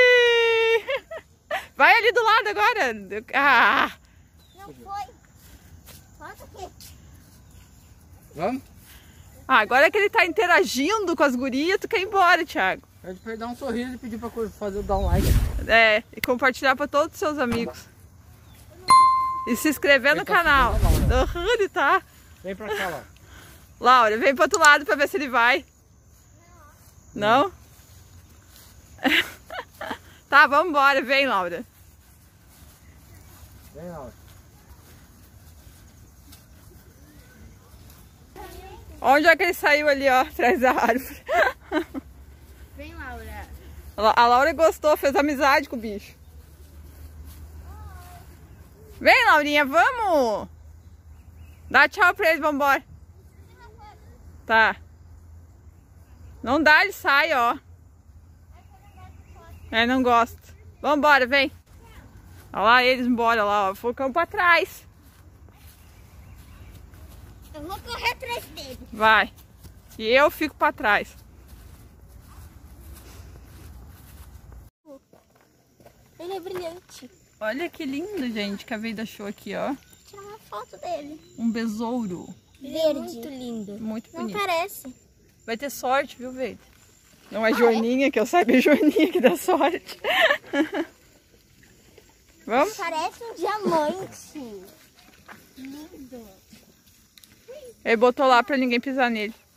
Vai ali do lado agora. Ah. Não foi. Volta aqui. Vamos? Ah, agora que ele tá interagindo com as gurias, tu quer ir embora, Thiago. Pede pra ele dar um sorriso e pedir pra fazer, dar um like. É, e compartilhar pra todos os seus amigos. E se inscrever no Ele tá canal. filmando, Uhum, ele tá. Vem pra cá, Laura. Laura, vem pro outro lado pra ver se ele vai. Não? Tá, vamos embora. Vem, Laura. Vem, Laura. Onde é que ele saiu ali, ó, atrás da árvore? Vem, Laura. A Laura gostou, fez amizade com o bicho. Vem, Laurinha, vamos! Dá tchau pra ele, vambora. Tá. Não dá, ele sai, ó. É, não gosta. Vambora, vem. Olha lá eles embora, lá, ó. Focamos pra trás. Eu vou correr atrás dele. Vai. E eu fico pra trás. Ele é brilhante. Olha que lindo, gente, que a Veida achou aqui, ó. Vou tirar uma foto dele. Um besouro. Verde. Muito lindo. Muito Não bonito. parece. Vai ter sorte, viu, Veida? Não é Joaninha, que eu saiba, é Joaninha que dá sorte. Vamos? Parece um diamante. Lindo. Ele botou lá pra ninguém pisar nele.